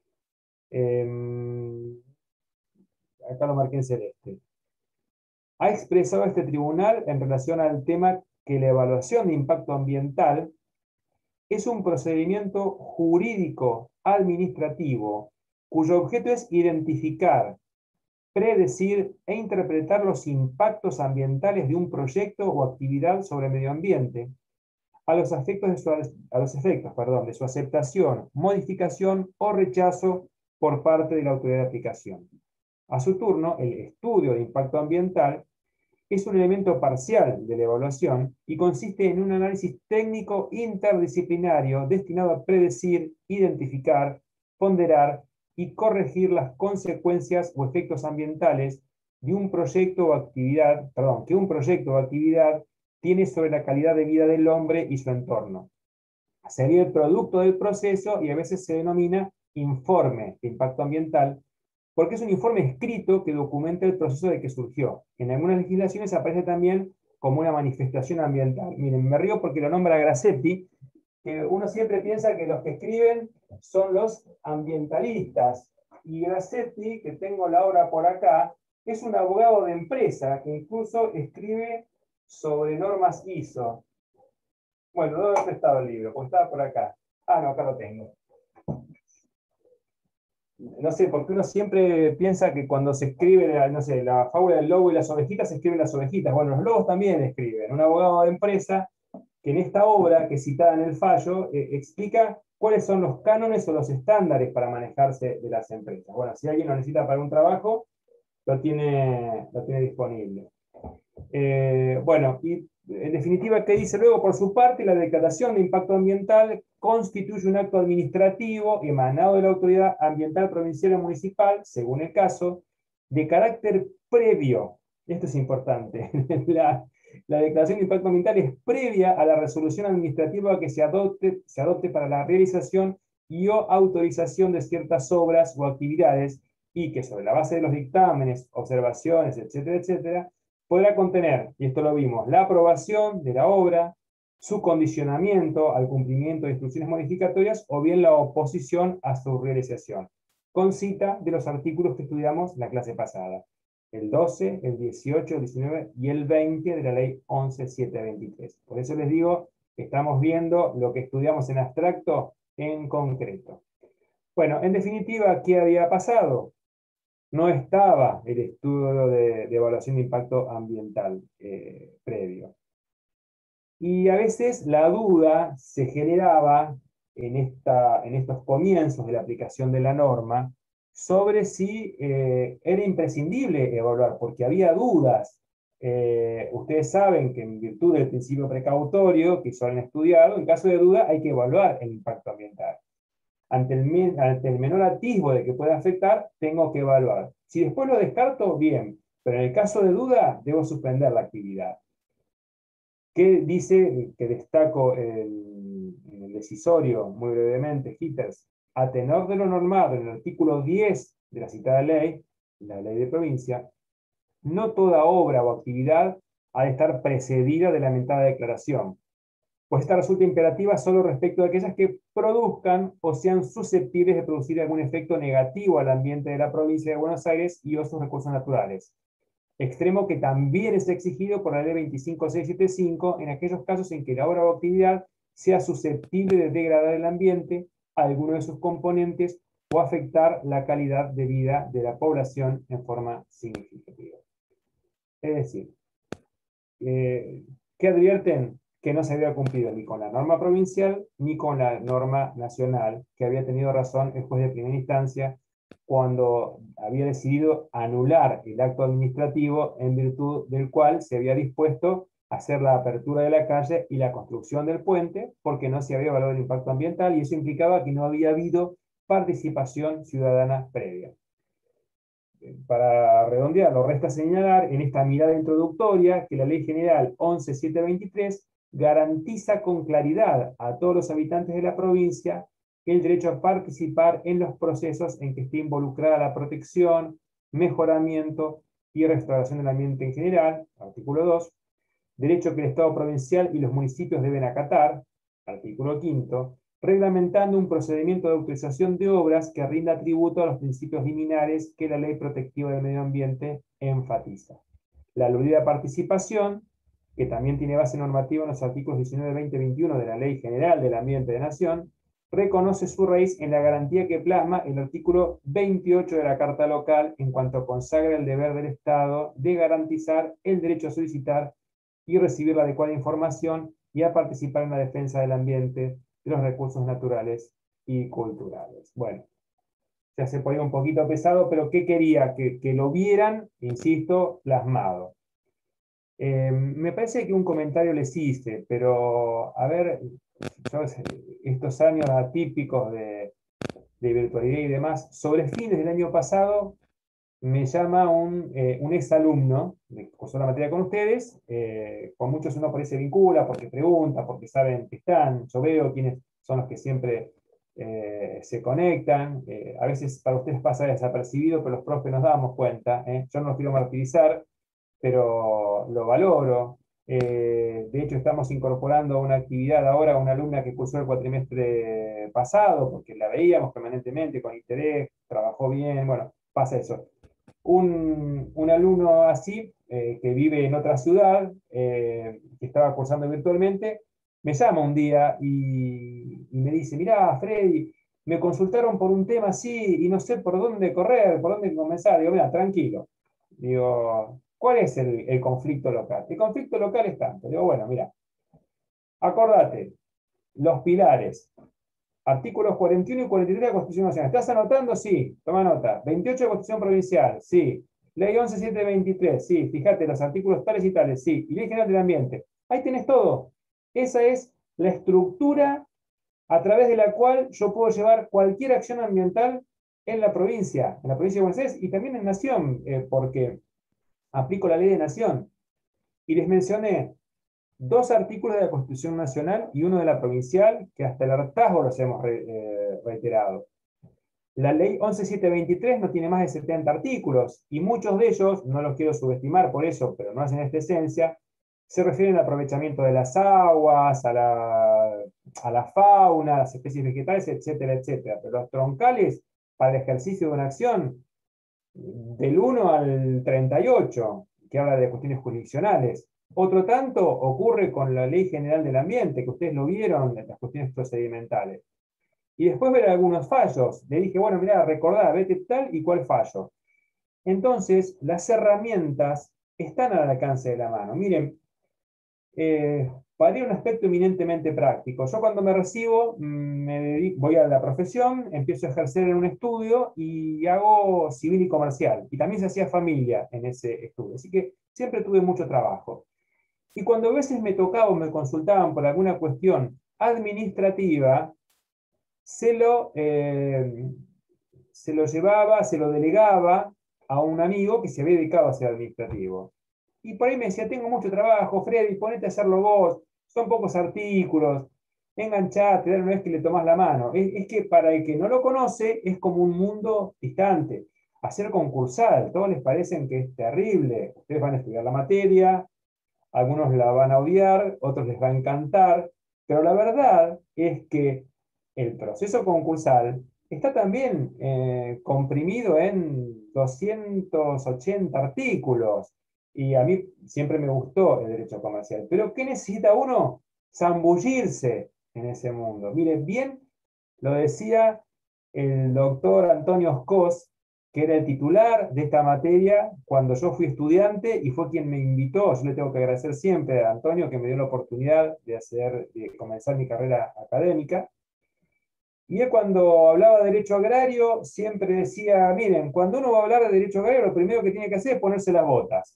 Eh, acá lo marqué en celeste. Ha expresado este tribunal en relación al tema que la evaluación de impacto ambiental es un procedimiento jurídico administrativo cuyo objeto es identificar, predecir e interpretar los impactos ambientales de un proyecto o actividad sobre el medio ambiente, a los efectos de su, a los efectos, perdón, de su aceptación, modificación o rechazo por parte de la autoridad de aplicación. A su turno, el estudio de impacto ambiental es un elemento parcial de la evaluación y consiste en un análisis técnico interdisciplinario destinado a predecir, identificar, ponderar y corregir las consecuencias o efectos ambientales de un proyecto o actividad, perdón, que un proyecto o actividad tiene sobre la calidad de vida del hombre y su entorno. Sería el producto del proceso y a veces se denomina informe de impacto ambiental, porque es un informe escrito que documenta el proceso de que surgió. En algunas legislaciones aparece también como una manifestación ambiental. Miren, me río porque lo nombra Grassetti, que uno siempre piensa que los que escriben son los ambientalistas. Y Grassetti, que tengo la obra por acá, es un abogado de empresa que incluso escribe sobre normas I S O. Bueno, no he prestado el libro, porque estaba por acá. Ah, no, acá lo tengo. No sé, porque uno siempre piensa que cuando se escribe, no sé, la fábula del lobo y las ovejitas, se escriben las ovejitas. Bueno, los lobos también escriben. Un abogado de empresa que en esta obra, que es citada en el fallo, eh, explica cuáles son los cánones o los estándares para manejarse de las empresas. Bueno, si alguien lo necesita para un trabajo, lo tiene, lo tiene disponible. Eh, bueno, y en definitiva, ¿qué dice luego? Por su parte, la declaración de impacto ambiental constituye un acto administrativo emanado de la autoridad ambiental provincial o municipal, según el caso, de carácter previo. Esto es importante. La, la declaración de impacto ambiental es previa a la resolución administrativa que se adopte, se adopte para la realización y o autorización de ciertas obras o actividades y que sobre la base de los dictámenes, observaciones, etcétera, etcétera, podrá contener, y esto lo vimos, la aprobación de la obra, su condicionamiento al cumplimiento de instrucciones modificatorias o bien la oposición a su realización, con cita de los artículos que estudiamos la clase pasada, el doce, el dieciocho, el diecinueve y el veinte de la ley once mil setecientos veintitrés. Por eso les digo que estamos viendo lo que estudiamos en abstracto en concreto. Bueno, en definitiva, ¿qué había pasado? No estaba el estudio de, de evaluación de impacto ambiental eh, previo. Y a veces la duda se generaba en, esta, en estos comienzos de la aplicación de la norma sobre si eh, era imprescindible evaluar, porque había dudas. Eh, ustedes saben que en virtud del principio precautorio que son estudiado, en caso de duda hay que evaluar el impacto ambiental. Ante el, ante el menor atisbo de que pueda afectar, tengo que evaluar. Si después lo descarto, bien, pero en el caso de duda, debo suspender la actividad. ¿Qué dice, que destaco en, en el decisorio, muy brevemente, Hitters? A tenor de lo normado en el artículo diez de la citada ley, la ley de provincia, no toda obra o actividad ha de estar precedida de la mentada declaración, pues esta resulta imperativa solo respecto de aquellas que produzcan o sean susceptibles de producir algún efecto negativo al ambiente de la provincia de Buenos Aires y o sus recursos naturales. Extremo que también es exigido por la ley veinticinco mil seiscientos setenta y cinco en aquellos casos en que la obra o actividad sea susceptible de degradar el ambiente, alguno de sus componentes, o afectar la calidad de vida de la población en forma significativa. Es decir, eh, ¿qué advierten? Que no se había cumplido ni con la norma provincial ni con la norma nacional, que había tenido razón el juez de primera instancia cuando había decidido anular el acto administrativo en virtud del cual se había dispuesto a hacer la apertura de la calle y la construcción del puente, porque no se había evaluado el impacto ambiental y eso implicaba que no había habido participación ciudadana previa. Para redondearlo, resta señalar en esta mirada introductoria que la Ley General once mil setecientos veintitrés garantiza con claridad a todos los habitantes de la provincia el derecho a participar en los procesos en que esté involucrada la protección, mejoramiento y restauración del ambiente en general, artículo dos, derecho que el Estado provincial y los municipios deben acatar, artículo quinto, reglamentando un procedimiento de autorización de obras que rinda tributo a los principios liminares que la Ley Protectiva del Medio Ambiente enfatiza. La aludida participación que también tiene base normativa en los artículos diecinueve, veinte, veintiuno de la Ley General del Ambiente de Nación, reconoce su raíz en la garantía que plasma el artículo veintiocho de la Carta Local en cuanto consagra el deber del Estado de garantizar el derecho a solicitar y recibir la adecuada información y a participar en la defensa del ambiente, de los recursos naturales y culturales. Bueno, ya se ponía un poquito pesado, pero ¿qué quería? Que, que lo vieran, insisto, plasmado. Eh, me parece que un comentario les hice, pero a ver, yo, estos años atípicos de, de virtualidad y demás, sobre fines del año pasado, me llama un, eh, un exalumno que cursó la materia con ustedes, eh, con muchos uno por ahí se vincula, porque pregunta, porque saben que están, yo veo quiénes son los que siempre eh, se conectan, eh, a veces para ustedes pasa desapercibido, pero los profes nos damos cuenta, ¿eh? Yo no los quiero martirizar, pero lo valoro. Eh, de hecho, estamos incorporando una actividad ahora a una alumna que cursó el cuatrimestre pasado, porque la veíamos permanentemente con interés, trabajó bien, bueno, pasa eso. Un, un alumno así, eh, que vive en otra ciudad, eh, que estaba cursando virtualmente, me llama un día y, y me dice, mirá, Freddy, me consultaron por un tema así y no sé por dónde correr, por dónde comenzar. Digo, mira, tranquilo. Digo, ¿cuál es el, el conflicto local? El conflicto local es tanto. Digo, bueno, mira, acordate, los pilares, artículos cuarenta y uno y cuarenta y tres de la Constitución Nacional. ¿Estás anotando? Sí, toma nota. veintiocho de la Constitución Provincial, sí. Ley once mil setecientos veintitrés, sí. Fíjate, los artículos tales y tales, sí. Y Ley General del Ambiente. Ahí tenés todo. Esa es la estructura a través de la cual yo puedo llevar cualquier acción ambiental en la provincia, en la provincia de Buenos Aires y también en Nación, eh, porque aplico la ley de Nación. Y les mencioné dos artículos de la Constitución Nacional y uno de la provincial, que hasta el hartazgo los hemos re, eh, reiterado. La ley once mil setecientos veintitrés no tiene más de setenta artículos, y muchos de ellos, no los quiero subestimar por eso, pero no hacen esta esencia, se refieren al aprovechamiento de las aguas, a la, a la fauna, a las especies vegetales, etcétera, etcétera. Pero los troncales, para el ejercicio de una acción, del uno al treinta y ocho, que habla de cuestiones jurisdiccionales. Otro tanto ocurre con la Ley General del Ambiente, que ustedes lo vieron en las cuestiones procedimentales. Y después ver algunos fallos. Le dije, bueno, mirá, recordá, vete tal y cual fallo. Entonces, las herramientas están al alcance de la mano. Miren, eh, para ir a un aspecto eminentemente práctico. Yo cuando me recibo, me dedico, voy a la profesión, empiezo a ejercer en un estudio y hago civil y comercial. Y también se hacía familia en ese estudio. Así que siempre tuve mucho trabajo. Y cuando a veces me tocaba o me consultaban por alguna cuestión administrativa, se lo, eh, se lo llevaba, se lo delegaba a un amigo que se había dedicado a ser administrativo. Y por ahí me decía, tengo mucho trabajo, Freddy, ponete a hacerlo vos, son pocos artículos, enganchate, dale una vez que le tomás la mano. Es, es que para el que no lo conoce, es como un mundo distante. Hacer concursal, todos les parecen que es terrible. Ustedes van a estudiar la materia, algunos la van a odiar, otros les va a encantar, pero la verdad es que el proceso concursal está también eh, comprimido en doscientos ochenta artículos. Y a mí siempre me gustó el derecho comercial. Pero ¿qué necesita uno? Zambullirse en ese mundo. Miren, bien lo decía el doctor Antonio Oscos, que era el titular de esta materia cuando yo fui estudiante y fue quien me invitó. Yo le tengo que agradecer siempre a Antonio que me dio la oportunidad de, hacer, de comenzar mi carrera académica. Y él cuando hablaba de derecho agrario siempre decía, miren, cuando uno va a hablar de derecho agrario lo primero que tiene que hacer es ponerse las botas.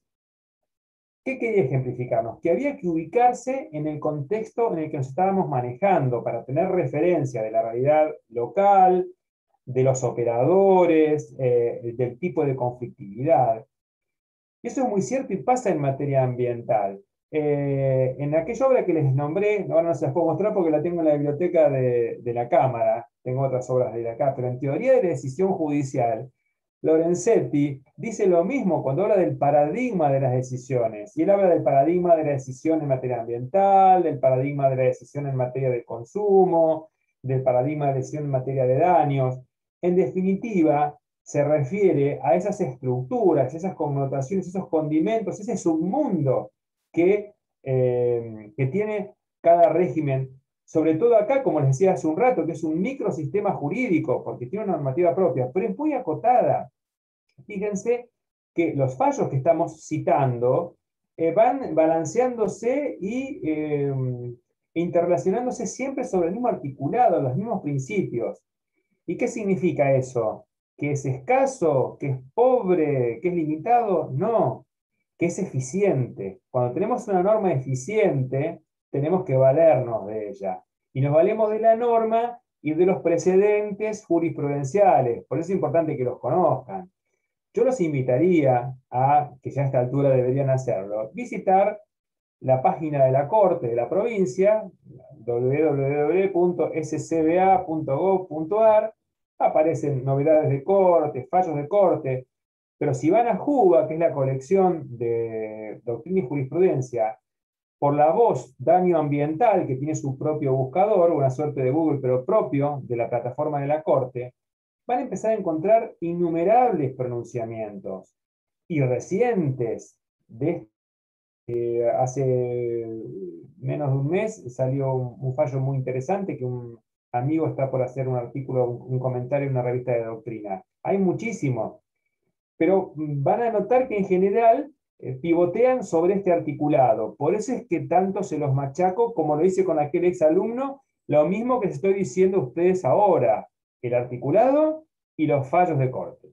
¿Qué quería ejemplificarnos? Que había que ubicarse en el contexto en el que nos estábamos manejando para tener referencia de la realidad local, de los operadores, eh, del tipo de conflictividad. Eso es muy cierto y pasa en materia ambiental. Eh, en aquella obra que les nombré, ahora no se las puedo mostrar porque la tengo en la biblioteca de, de la Cámara, tengo otras obras de acá, pero en teoría de la decisión judicial, Lorenzetti dice lo mismo cuando habla del paradigma de las decisiones. Y él habla del paradigma de la decisión en materia ambiental, del paradigma de la decisión en materia de consumo, del paradigma de la decisión en materia de daños. En definitiva, se refiere a esas estructuras, esas connotaciones, esos condimentos, ese submundo que eh, que tiene cada régimen, sobre todo acá, como les decía hace un rato, que es un microsistema jurídico, porque tiene una normativa propia, pero es muy acotada. Fíjense que los fallos que estamos citando eh, van balanceándose y eh, interrelacionándose siempre sobre el mismo articulado, los mismos principios. ¿Y qué significa eso? ¿Que es escaso? ¿Que es pobre? ¿Que es limitado? No, que es eficiente. Cuando tenemos una norma eficiente, tenemos que valernos de ella. Y nos valemos de la norma y de los precedentes jurisprudenciales. Por eso es importante que los conozcan. Yo los invitaría a, que ya a esta altura deberían hacerlo, visitar la página de la Corte de la provincia, w w w punto s c b a punto gov punto a r, aparecen novedades de corte, fallos de corte, pero si van a JUBA, que es la colección de doctrina y jurisprudencia, por la voz Daño Ambiental, que tiene su propio buscador, una suerte de Google, pero propio de la plataforma de la Corte, van a empezar a encontrar innumerables pronunciamientos y recientes. De eh, hace menos de un mes salió un, un fallo muy interesante que un amigo está por hacer un artículo, un, un comentario en una revista de doctrina. Hay muchísimos, pero van a notar que en general eh, pivotean sobre este articulado. Por eso es que tanto se los machaco, como lo hice con aquel exalumno, lo mismo que estoy diciendo a ustedes ahora, el articulado y los fallos de corte.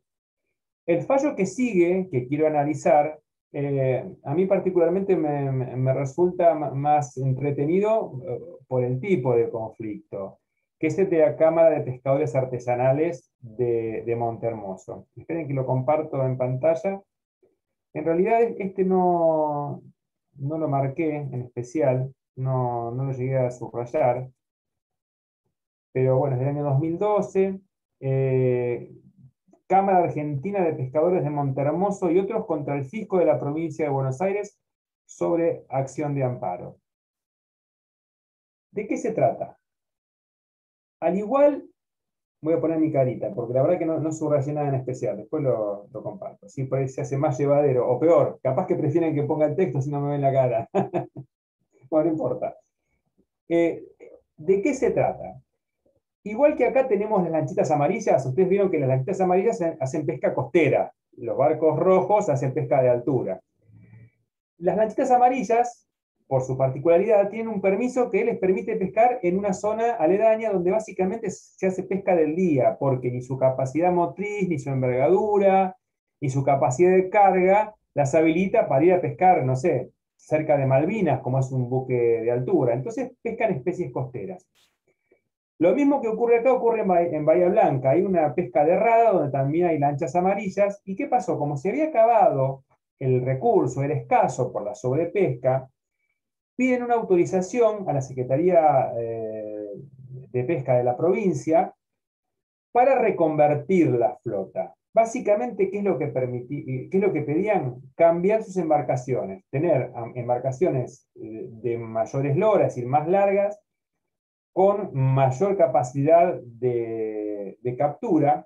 El fallo que sigue, que quiero analizar, eh, a mí particularmente me, me, me resulta más entretenido eh, por el tipo de conflicto, que es el de la Cámara de Pescadores Artesanales de, de Montehermoso. Esperen que lo comparto en pantalla. En realidad este no, no lo marqué en especial, no, no lo llegué a subrayar, pero bueno, es del año dos mil doce, eh, Cámara Argentina de Pescadores de Montehermoso y otros contra el fisco de la provincia de Buenos Aires sobre acción de amparo. ¿De qué se trata? Al igual, voy a poner mi carita, porque la verdad que no, no subrayé nada en especial, después lo, lo comparto. Si por ahí se hace más llevadero, o peor, capaz que prefieren que ponga el texto si no me ven la cara. Bueno, no importa. Eh, ¿De qué se trata? Igual que acá tenemos las lanchitas amarillas, ustedes vieron que las lanchitas amarillas hacen pesca costera, los barcos rojos hacen pesca de altura. Las lanchitas amarillas, por su particularidad, tienen un permiso que les permite pescar en una zona aledaña donde básicamente se hace pesca del día, porque ni su capacidad motriz, ni su envergadura, ni su capacidad de carga las habilita para ir a pescar, no sé, cerca de Malvinas, como es un buque de altura. Entonces pescan especies costeras. Lo mismo que ocurre acá ocurre en Bahía Blanca. Hay una pesca de errada donde también hay lanchas amarillas. ¿Y qué pasó? Como se había acabado el recurso, era escaso por la sobrepesca, piden una autorización a la Secretaría eh, de Pesca de la provincia para reconvertir la flota. Básicamente, ¿qué es lo que permití, qué es lo que pedían? Cambiar sus embarcaciones, tener embarcaciones de mayores loras, es decir, más largas, con mayor capacidad de, de captura,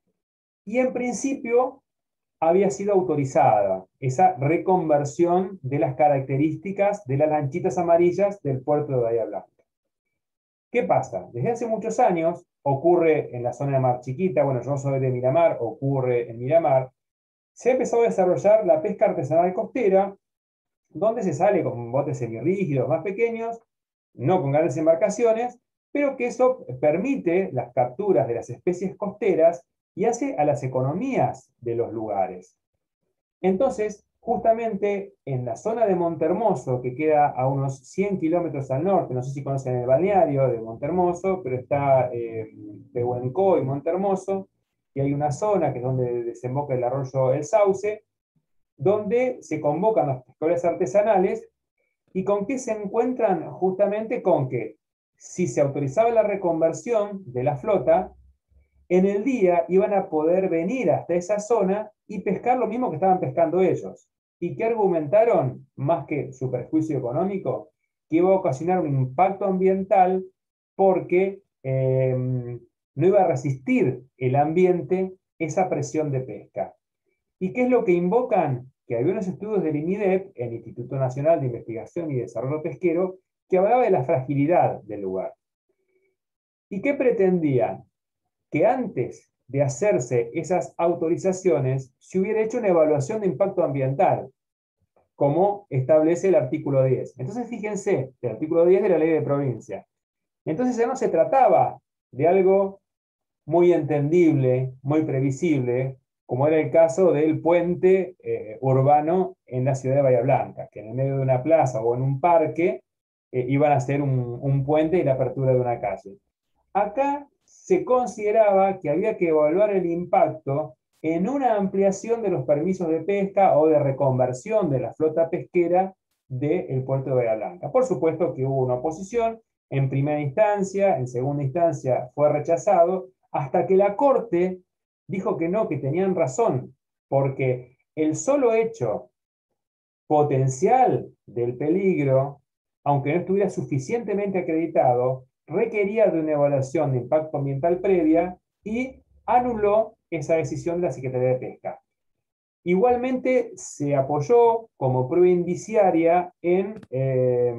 y en principio había sido autorizada esa reconversión de las características de las lanchitas amarillas del puerto de Bahía Blanca. ¿Qué pasa? Desde hace muchos años ocurre en la zona de Mar Chiquita, bueno, yo soy de Miramar, ocurre en Miramar, se ha empezado a desarrollar la pesca artesanal costera, donde se sale con botes semirrígidos más pequeños, no con grandes embarcaciones, pero que eso permite las capturas de las especies costeras y hace a las economías de los lugares. Entonces, justamente en la zona de Montehermoso, que queda a unos cien kilómetros al norte, no sé si conocen el balneario de Montehermoso, pero está eh, Pehuenco y Montehermoso, y hay una zona que es donde desemboca el arroyo El Sauce, donde se convocan los pescadores artesanales, y con qué se encuentran justamente con que si se autorizaba la reconversión de la flota, en el día iban a poder venir hasta esa zona y pescar lo mismo que estaban pescando ellos. ¿Y qué argumentaron? Más que su perjuicio económico, que iba a ocasionar un impacto ambiental porque eh, no iba a resistir el ambiente esa presión de pesca. ¿Y qué es lo que invocan? que había unos estudios del INIDEP, el Instituto Nacional de Investigación y Desarrollo Pesquero, que hablaba de la fragilidad del lugar. ¿Y qué pretendían? Que antes de hacerse esas autorizaciones, se hubiera hecho una evaluación de impacto ambiental, como establece el artículo diez. Entonces, fíjense, el artículo diez de la ley de provincia. Entonces, ya no se trataba de algo muy entendible, muy previsible, como era el caso del puente eh, urbano en la ciudad de Bahía Blanca, que en el medio de una plaza o en un parque eh, iban a hacer un, un puente y la apertura de una calle. Acá se consideraba que había que evaluar el impacto en una ampliación de los permisos de pesca o de reconversión de la flota pesquera del puerto de Bahía Blanca. Por supuesto que hubo una oposición, en primera instancia, en segunda instancia fue rechazado, hasta que la Corte dijo que no, que tenían razón, porque el solo hecho potencial del peligro, aunque no estuviera suficientemente acreditado, requería de una evaluación de impacto ambiental previa y anuló esa decisión de la Secretaría de Pesca. Igualmente se apoyó como prueba indiciaria en, eh,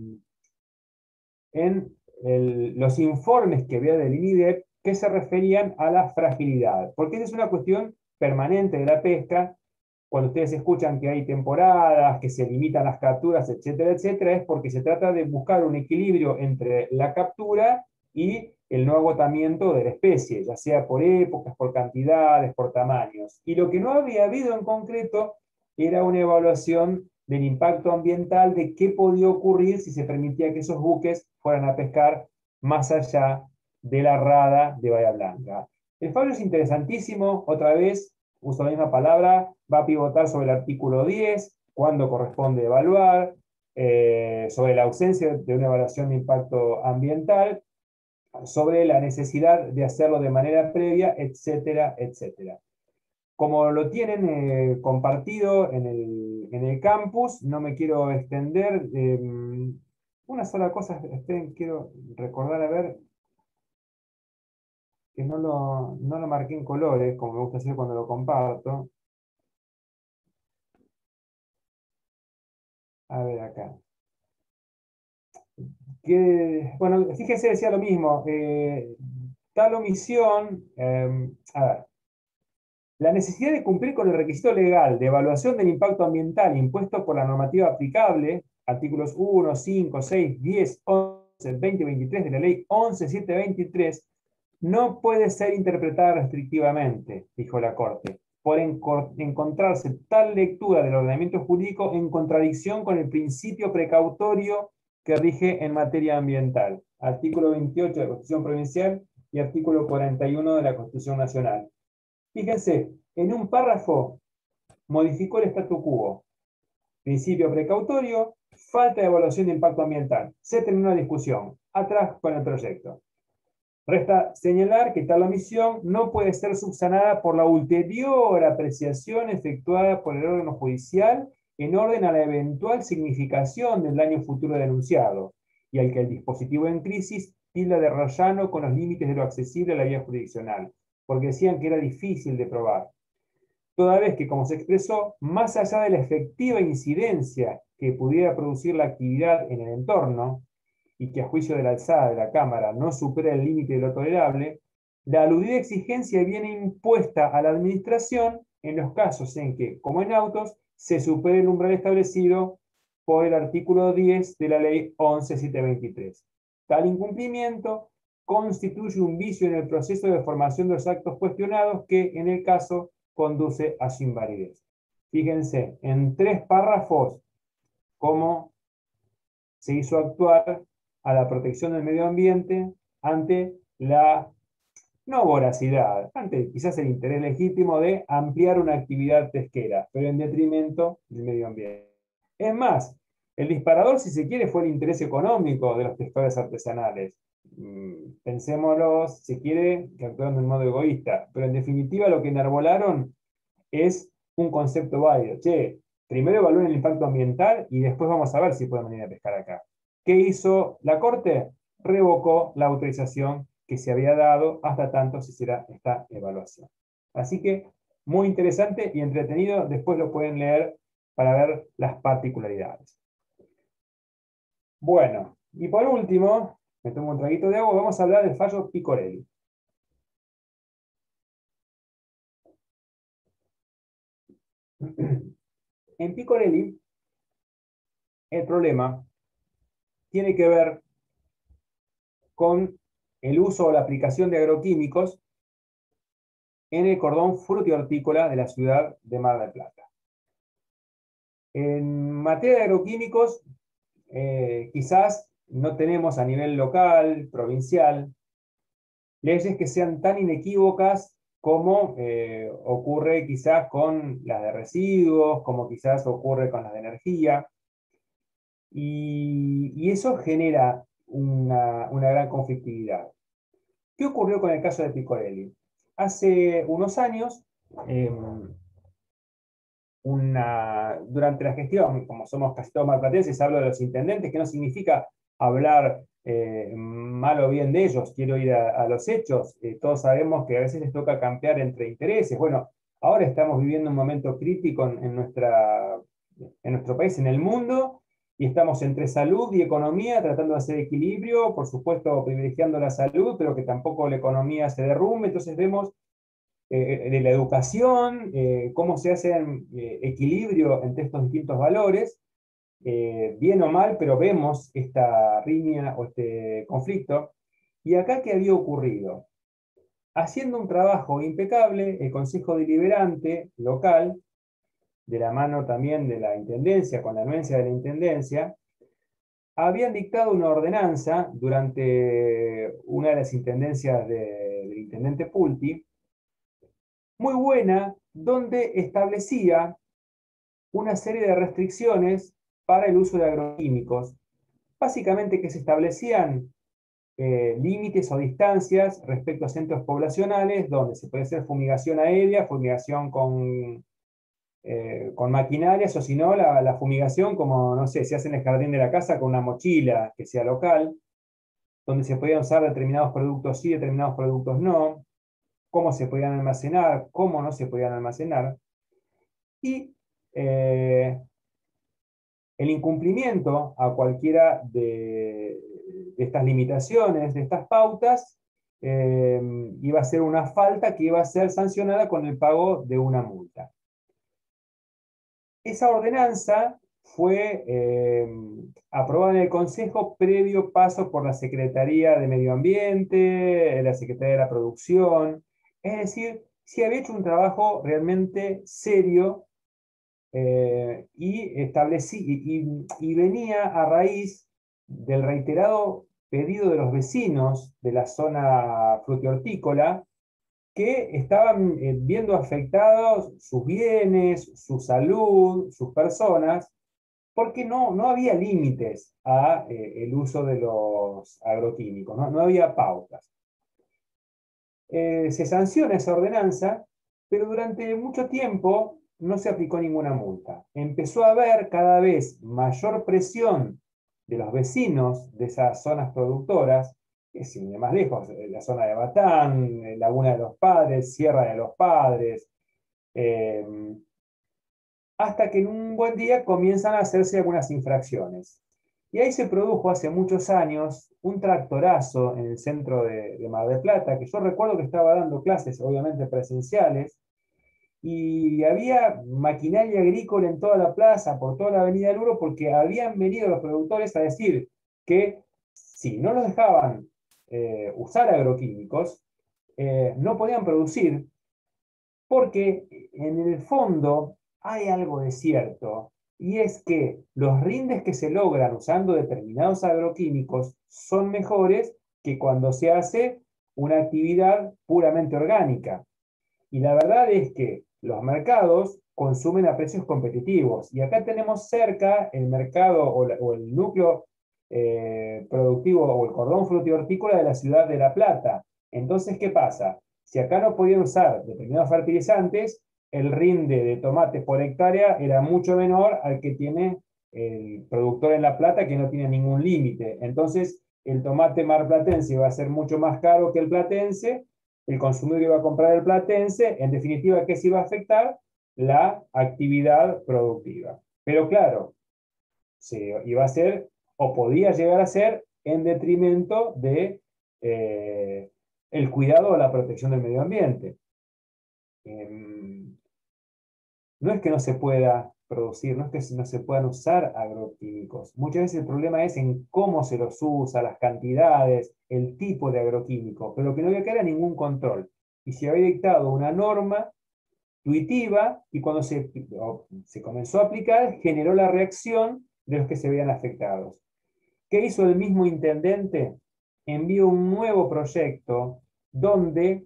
en el, los informes que había del INIDEP que se referían a la fragilidad, porque esa es una cuestión permanente de la pesca. Cuando ustedes escuchan que hay temporadas, que se limitan las capturas, etcétera, etcétera, es porque se trata de buscar un equilibrio entre la captura y el no agotamiento de la especie, ya sea por épocas, por cantidades, por tamaños. Y lo que no había habido en concreto era una evaluación del impacto ambiental de qué podía ocurrir si se permitía que esos buques fueran a pescar más allá de la rada de Bahía Blanca. El fallo es interesantísimo, otra vez, uso la misma palabra, va a pivotar sobre el artículo diez, cuándo corresponde evaluar, eh, sobre la ausencia de una evaluación de impacto ambiental, sobre la necesidad de hacerlo de manera previa, etcétera, etcétera. Como lo tienen eh, compartido en el, en el campus, no me quiero extender. Eh, una sola cosa, esperen, quiero recordar, a ver, que no lo, no lo marqué en colores, como me gusta hacer cuando lo comparto. A ver acá. Que, bueno, fíjense, decía lo mismo. Eh, tal omisión, eh, a ver, la necesidad de cumplir con el requisito legal de evaluación del impacto ambiental impuesto por la normativa aplicable, artículos uno, cinco, seis, diez, once, veinte y veintitrés de la ley once mil setecientos veintitrés, no puede ser interpretada restrictivamente, dijo la Corte, por encontrarse tal lectura del ordenamiento jurídico en contradicción con el principio precautorio que rige en materia ambiental. Artículo veintiocho de la Constitución Provincial y artículo cuarenta y uno de la Constitución Nacional. Fíjense, en un párrafo modificó el statu quo. Principio precautorio, falta de evaluación de impacto ambiental. Se terminó la discusión. Atrás con el proyecto. Resta señalar que tal omisión no puede ser subsanada por la ulterior apreciación efectuada por el órgano judicial en orden a la eventual significación del daño futuro denunciado, y al que el dispositivo en crisis tilda de rayano con los límites de lo accesible a la vía jurisdiccional, porque decían que era difícil de probar. Toda vez que, como se expresó, más allá de la efectiva incidencia que pudiera producir la actividad en el entorno, y que a juicio de la alzada de la Cámara no supera el límite de lo tolerable, la aludida exigencia viene impuesta a la Administración en los casos en que, como en autos, se supere el umbral establecido por el artículo diez de la ley once mil setecientos veintitrés. Tal incumplimiento constituye un vicio en el proceso de formación de los actos cuestionados que, en el caso, conduce a su invalidez. Fíjense, en tres párrafos, cómo se hizo actuar a la protección del medio ambiente ante la, no voracidad, ante quizás el interés legítimo de ampliar una actividad pesquera, pero en detrimento del medio ambiente. Es más, el disparador, si se quiere, fue el interés económico de los pescadores artesanales. Pensémoslo, si se quiere, que actuaron de un modo egoísta, pero en definitiva lo que enarbolaron es un concepto válido. Che, primero evalúen el impacto ambiental y después vamos a ver si pueden venir a pescar acá. ¿Qué hizo la Corte? Revocó la autorización que se había dado hasta tanto se hiciera esta evaluación. Así que muy interesante y entretenido, después lo pueden leer para ver las particularidades. Bueno, y por último, me tomo un traguito de agua, vamos a hablar del fallo Picorelli. En Picorelli, el problema tiene que ver con el uso o la aplicación de agroquímicos en el cordón frutihortícola de la ciudad de Mar del Plata. En materia de agroquímicos, eh, quizás no tenemos a nivel local, provincial, leyes que sean tan inequívocas como eh, ocurre quizás con las de residuos, como quizás ocurre con las de energía. Y, y eso genera una, una gran conflictividad. ¿Qué ocurrió con el caso de Picorelli? Hace unos años, eh, una, durante la gestión, como somos casi todos marplatenses, hablo de los intendentes, que no significa hablar eh, mal o bien de ellos, quiero ir a, a los hechos. Eh, todos sabemos que a veces les toca campear entre intereses. Bueno, ahora estamos viviendo un momento crítico en, en, nuestra, en nuestro país, en el mundo, y estamos entre salud y economía tratando de hacer equilibrio, por supuesto privilegiando la salud, pero que tampoco la economía se derrumbe. Entonces vemos eh, de la educación, eh, cómo se hace eh, equilibrio entre estos distintos valores, eh, bien o mal, pero vemos esta riña o este conflicto. Y acá, ¿qué había ocurrido? Haciendo un trabajo impecable, el Consejo Deliberante local, de la mano también de la Intendencia, con la anuencia de la Intendencia, habían dictado una ordenanza durante una de las intendencias de, del intendente Pulti, muy buena, donde establecía una serie de restricciones para el uso de agroquímicos. Básicamente que se establecían eh, límites o distancias respecto a centros poblacionales, donde se puede hacer fumigación aérea, fumigación con, eh, con maquinarias, o si no, la, la fumigación como, no sé, se hace en el jardín de la casa con una mochila que sea local, donde se podían usar determinados productos sí, determinados productos no, cómo se podían almacenar, cómo no se podían almacenar. Y eh, el incumplimiento a cualquiera de, de, estas limitaciones, de estas pautas, eh, iba a ser una falta que iba a ser sancionada con el pago de una multa. Esa ordenanza fue eh, aprobada en el Consejo previo paso por la Secretaría de Medio Ambiente, la Secretaría de la Producción, es decir, se había hecho un trabajo realmente serio eh, y, establecí, y, y venía a raíz del reiterado pedido de los vecinos de la zona frutihortícola que estaban eh, viendo afectados sus bienes, su salud, sus personas, porque no, no había límites a eh, el uso de los agroquímicos, no, no había pautas. Eh, se sanciona esa ordenanza, pero durante mucho tiempo no se aplicó ninguna multa. Empezó a haber cada vez mayor presión de los vecinos de esas zonas productoras, que sin ir más lejos, la zona de Batán, Laguna de los Padres, Sierra de los Padres, eh, hasta que en un buen día comienzan a hacerse algunas infracciones. Y ahí se produjo hace muchos años un tractorazo en el centro de, de Mar del Plata, que yo recuerdo que estaba dando clases, obviamente presenciales, y había maquinaria agrícola en toda la plaza, por toda la avenida del Uro, porque habían venido los productores a decir que si no los dejaban eh, usar agroquímicos, eh, no podían producir, porque en el fondo hay algo de cierto, y es que los rindes que se logran usando determinados agroquímicos son mejores que cuando se hace una actividad puramente orgánica. Y la verdad es que los mercados consumen a precios competitivos. Y acá tenemos cerca el mercado o, la, o el núcleo eh, productivo o el cordón frutihortícola de la ciudad de La Plata. Entonces, ¿qué pasa? Si acá no podían usar determinados fertilizantes, el rinde de tomates por hectárea era mucho menor al que tiene el productor en La Plata, que no tiene ningún límite. Entonces, el tomate marplatense va a ser mucho más caro que el platense, el consumidor iba a comprar el platense, en definitiva, ¿qué se iba a afectar? La actividad productiva. Pero claro, se iba a ser, o podía llegar a ser, en detrimento de eh, el cuidado o la protección del medio ambiente. Eh, no es que no se pueda producir, no es que no se puedan usar agroquímicos. Muchas veces el problema es en cómo se los usa, las cantidades, el tipo de agroquímico, pero que no había que haber ningún control. Y se había dictado una norma intuitiva y cuando se, se comenzó a aplicar generó la reacción de los que se veían afectados. ¿Qué hizo el mismo intendente? Envió un nuevo proyecto donde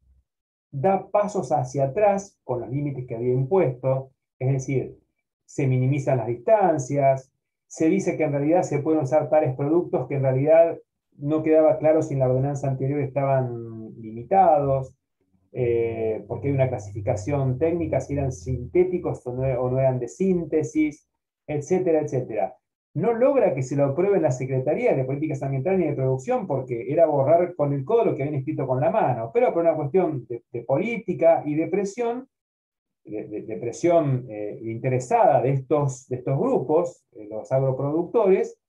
da pasos hacia atrás con los límites que había impuesto, es decir, se minimizan las distancias, se dice que en realidad se pueden usar tales productos que en realidad no quedaba claro si en la ordenanza anterior estaban limitados, eh, porque hay una clasificación técnica, si eran sintéticos o no, o no eran de síntesis, etcétera, etcétera. No logra que se lo apruebe la Secretaría de Políticas Ambientales ni de Producción porque era borrar con el codo lo que habían escrito con la mano, pero por una cuestión de, de política y de presión, de, de, de presión eh, interesada de estos, de estos grupos, eh, los agroproductores,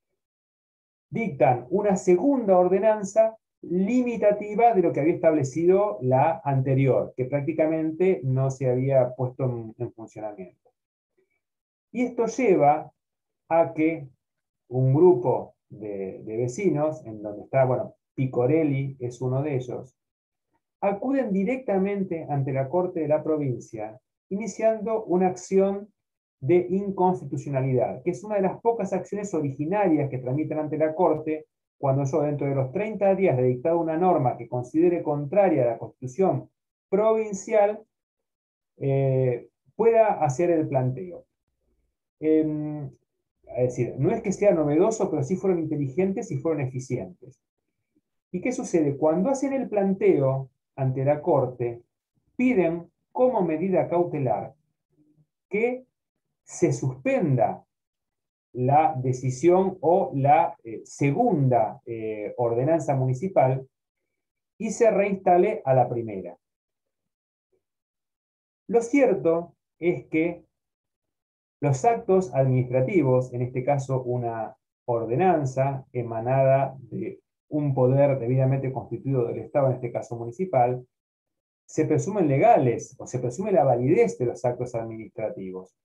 dictan una segunda ordenanza limitativa de lo que había establecido la anterior, que prácticamente no se había puesto en, en funcionamiento. Y esto lleva a que un grupo de, de vecinos, en donde está, bueno, Picorelli es uno de ellos, acuden directamente ante la Corte de la provincia, iniciando una acción de inconstitucionalidad, que es una de las pocas acciones originarias que tramitan ante la Corte cuando yo, dentro de los treinta días de dictado una norma que considere contraria a la Constitución provincial, eh, pueda hacer el planteo. Eh, es decir, no es que sea novedoso, pero sí fueron inteligentes y fueron eficientes. ¿Y qué sucede? Cuando hacen el planteo ante la Corte, piden como medida cautelar que se suspenda la decisión o la eh, segunda eh, ordenanza municipal y se reinstale a la primera. Lo cierto es que los actos administrativos, en este caso una ordenanza emanada de un poder debidamente constituido del Estado, en este caso municipal, se presumen legales o se presume la validez de los actos administrativos.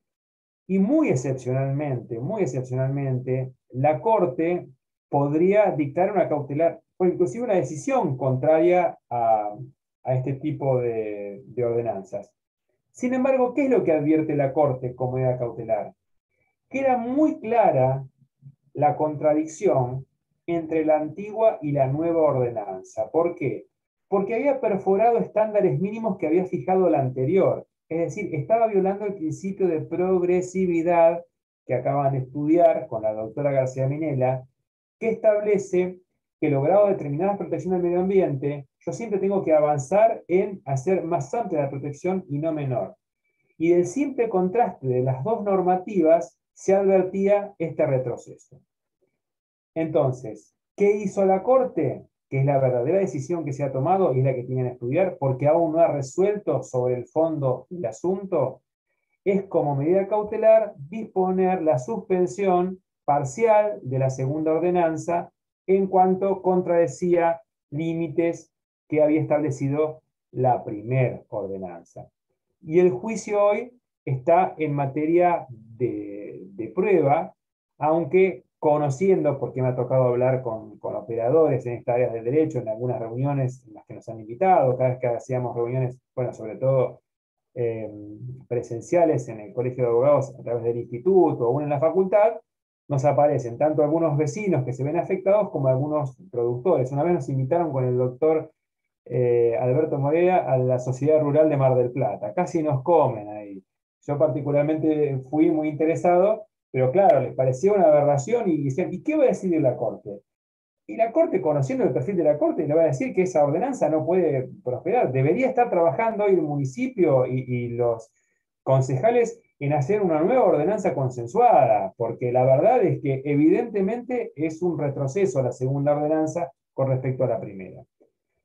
Y muy excepcionalmente, muy excepcionalmente, la Corte podría dictar una cautelar, o inclusive una decisión contraria a, a este tipo de, de ordenanzas. Sin embargo, ¿qué es lo que advierte la Corte como medida cautelar? Que era muy clara la contradicción entre la antigua y la nueva ordenanza. ¿Por qué? Porque había perforado estándares mínimos que había fijado la anterior. Es decir, estaba violando el principio de progresividad que acaban de estudiar con la doctora García Minella, que establece que logrado determinadas protecciones del medio ambiente, yo siempre tengo que avanzar en hacer más amplia la protección y no menor. Y del simple contraste de las dos normativas se advertía este retroceso. Entonces, ¿qué hizo la Corte? Que es la verdadera decisión que se ha tomado y es la que tienen que estudiar, porque aún no ha resuelto sobre el fondo del asunto, es como medida cautelar disponer la suspensión parcial de la segunda ordenanza en cuanto contradecía límites que había establecido la primera ordenanza. Y el juicio hoy está en materia de, de prueba, aunque conociendo, porque me ha tocado hablar con, con operadores en esta área del derecho, en algunas reuniones en las que nos han invitado, cada vez que hacíamos reuniones, bueno, sobre todo eh, presenciales en el Colegio de Abogados a través del instituto o en la facultad, nos aparecen tanto algunos vecinos que se ven afectados como algunos productores. Una vez nos invitaron con el doctor eh, Alberto Morea a la Sociedad Rural de Mar del Plata. Casi nos comen ahí. Yo particularmente fui muy interesado, pero claro, les parecía una aberración y decían, ¿y qué va a decidir la Corte? Y la Corte, conociendo el perfil de la Corte, le va a decir que esa ordenanza no puede prosperar. Debería estar trabajando hoy el municipio y, y los concejales en hacer una nueva ordenanza consensuada, porque la verdad es que evidentemente es un retroceso la segunda ordenanza con respecto a la primera.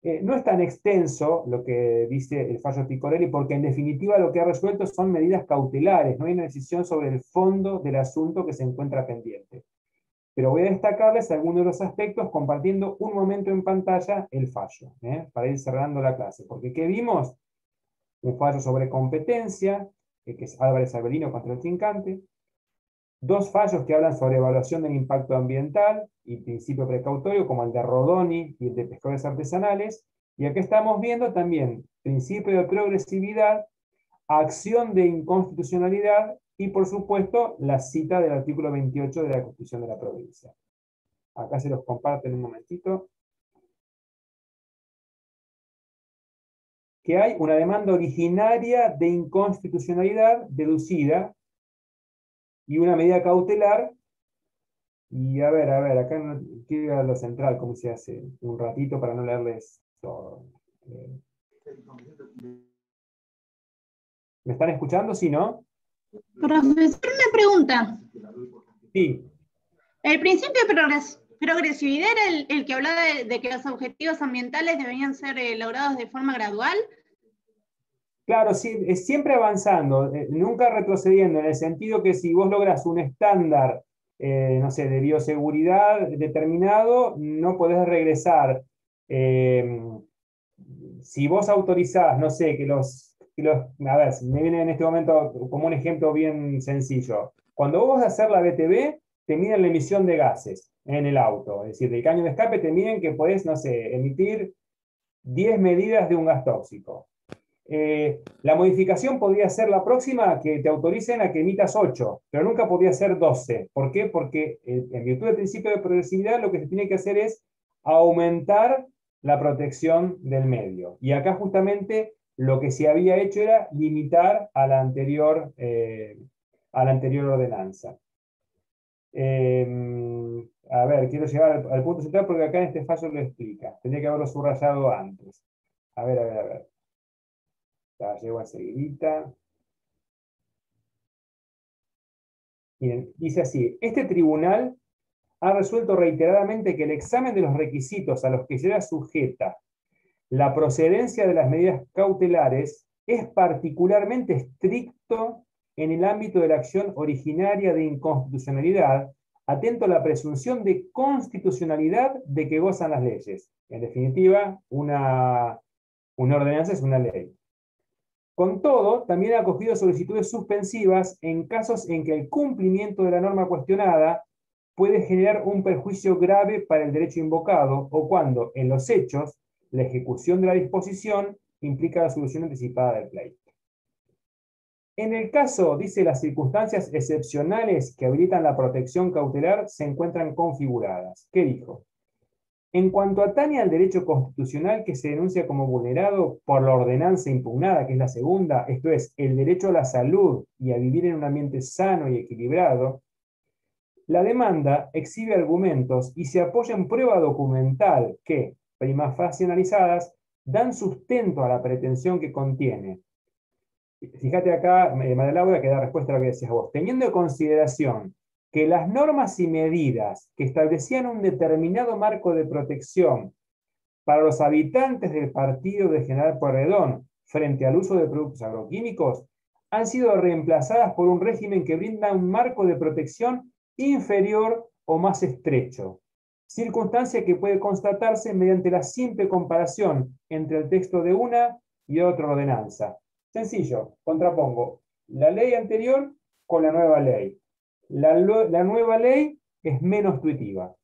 Eh, no es tan extenso lo que dice el fallo Picorelli, porque en definitiva lo que ha resuelto son medidas cautelares, no hay una decisión sobre el fondo del asunto que se encuentra pendiente. Pero voy a destacarles algunos de los aspectos compartiendo un momento en pantalla el fallo, ¿eh? Para ir cerrando la clase. Porque ¿qué vimos? Un fallo sobre competencia, eh, que es Álvarez Albelino contra el Trincante. Dos fallos que hablan sobre evaluación del impacto ambiental y principio precautorio, como el de Rodoni y el de pescadores artesanales. Y acá estamos viendo también principio de progresividad, acción de inconstitucionalidad y, por supuesto, la cita del artículo veintiocho de la Constitución de la provincia. Acá se los comparto en un momentito. Que hay una demanda originaria de inconstitucionalidad deducida y una medida cautelar. Y a ver, a ver, acá no, quiero ir a lo central, como se hace un ratito para no leerles todo. Eh, ¿Me están escuchando? ¿Sí, no? Profesor, una pregunta. Sí. El principio de progres progresividad era el, el que hablaba de, de que los objetivos ambientales deberían ser eh, logrados de forma gradual. Claro, sí, es siempre avanzando, eh, nunca retrocediendo, en el sentido que si vos logras un estándar, eh, no sé, de bioseguridad determinado, no podés regresar. Eh, si vos autorizás, no sé, que los, que los, a ver, me viene en este momento como un ejemplo bien sencillo. Cuando vos vas a hacer la B T V, te miden la emisión de gases en el auto. Es decir, del caño de escape te miden que podés, no sé, emitir diez medidas de un gas tóxico. Eh, la modificación podría ser la próxima que te autoricen a que emitas ocho, pero nunca podría ser doce. ¿Por qué? Porque eh, en virtud del principio de progresividad lo que se tiene que hacer es aumentar la protección del medio. Y acá justamente lo que se había hecho era limitar a la anterior, eh, a la anterior ordenanza. Eh, a ver, quiero llegar al, al punto central porque acá en este fallo lo explica. Tendría que haberlo subrayado antes. A ver, a ver, a ver. La llevo enseguidita. Miren, dice así: este tribunal ha resuelto reiteradamente que el examen de los requisitos a los que será sujeta la procedencia de las medidas cautelares es particularmente estricto en el ámbito de la acción originaria de inconstitucionalidad, atento a la presunción de constitucionalidad de que gozan las leyes. En definitiva, una, una ordenanza es una ley. Con todo, también ha acogido solicitudes suspensivas en casos en que el cumplimiento de la norma cuestionada puede generar un perjuicio grave para el derecho invocado o cuando, en los hechos, la ejecución de la disposición implica la solución anticipada del pleito. En el caso, dice, las circunstancias excepcionales que habilitan la protección cautelar se encuentran configuradas. ¿Qué dijo? En cuanto atañe al derecho constitucional que se denuncia como vulnerado por la ordenanza impugnada, que es la segunda, esto es, el derecho a la salud y a vivir en un ambiente sano y equilibrado, la demanda exhibe argumentos y se apoya en prueba documental que, prima facie analizadas, dan sustento a la pretensión que contiene. Fíjate acá, María Laura, que da respuesta a lo que decías vos. Teniendo en consideración que las normas y medidas que establecían un determinado marco de protección para los habitantes del partido de General Pueyrredón frente al uso de productos agroquímicos han sido reemplazadas por un régimen que brinda un marco de protección inferior o más estrecho, circunstancia que puede constatarse mediante la simple comparación entre el texto de una y otra ordenanza. Sencillo, contrapongo la ley anterior con la nueva ley. La, la nueva ley es menos tuitiva.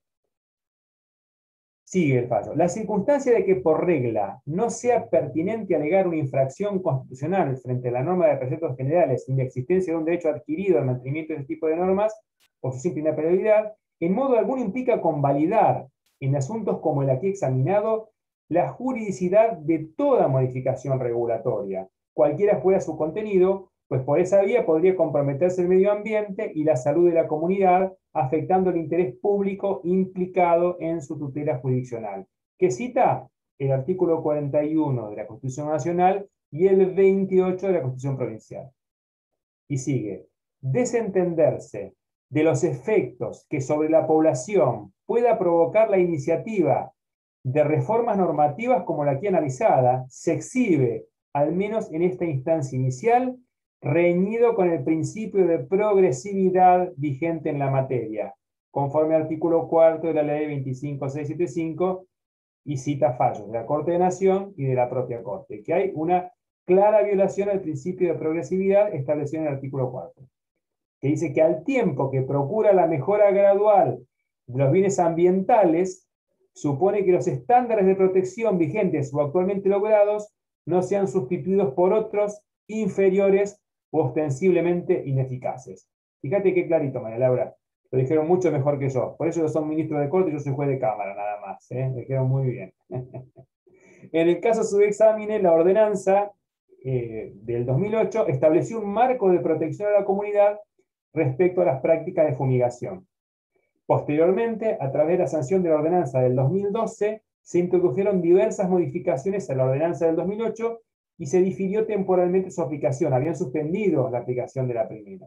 Sigue el fallo. La circunstancia de que por regla no sea pertinente alegar una infracción constitucional frente a la norma de preceptos generales sin la existencia de un derecho adquirido al mantenimiento de este tipo de normas por su simple inapelabilidad, en modo alguno implica convalidar en asuntos como el aquí examinado la juridicidad de toda modificación regulatoria, cualquiera fuera su contenido, pues por esa vía podría comprometerse el medio ambiente y la salud de la comunidad, afectando el interés público implicado en su tutela jurisdiccional. ¿Qué cita? El artículo cuarenta y uno de la Constitución Nacional y el veintiocho de la Constitución Provincial. Y sigue: desentenderse de los efectos que sobre la población pueda provocar la iniciativa de reformas normativas como la aquí analizada, se exhibe, al menos en esta instancia inicial, reñido con el principio de progresividad vigente en la materia, conforme al artículo cuarto de la ley veinticinco mil seiscientos setenta y cinco, y cita fallos de la Corte de Nación y de la propia Corte, que hay una clara violación al principio de progresividad establecido en el artículo cuarto, que dice que al tiempo que procura la mejora gradual de los bienes ambientales, supone que los estándares de protección vigentes o actualmente logrados no sean sustituidos por otros inferiores o ostensiblemente ineficaces. Fíjate qué clarito, María Laura. Lo dijeron mucho mejor que yo. Por eso yo soy ministro de Corte y yo soy juez de Cámara, nada más. ¿eh? Lo dijeron muy bien. En el caso subexámine, la ordenanza eh, del dos mil ocho estableció un marco de protección a la comunidad respecto a las prácticas de fumigación. Posteriormente, a través de la sanción de la ordenanza del dos mil doce, se introdujeron diversas modificaciones a la ordenanza del dos mil ocho y se difirió temporalmente su aplicación. Habían suspendido la aplicación de la primera.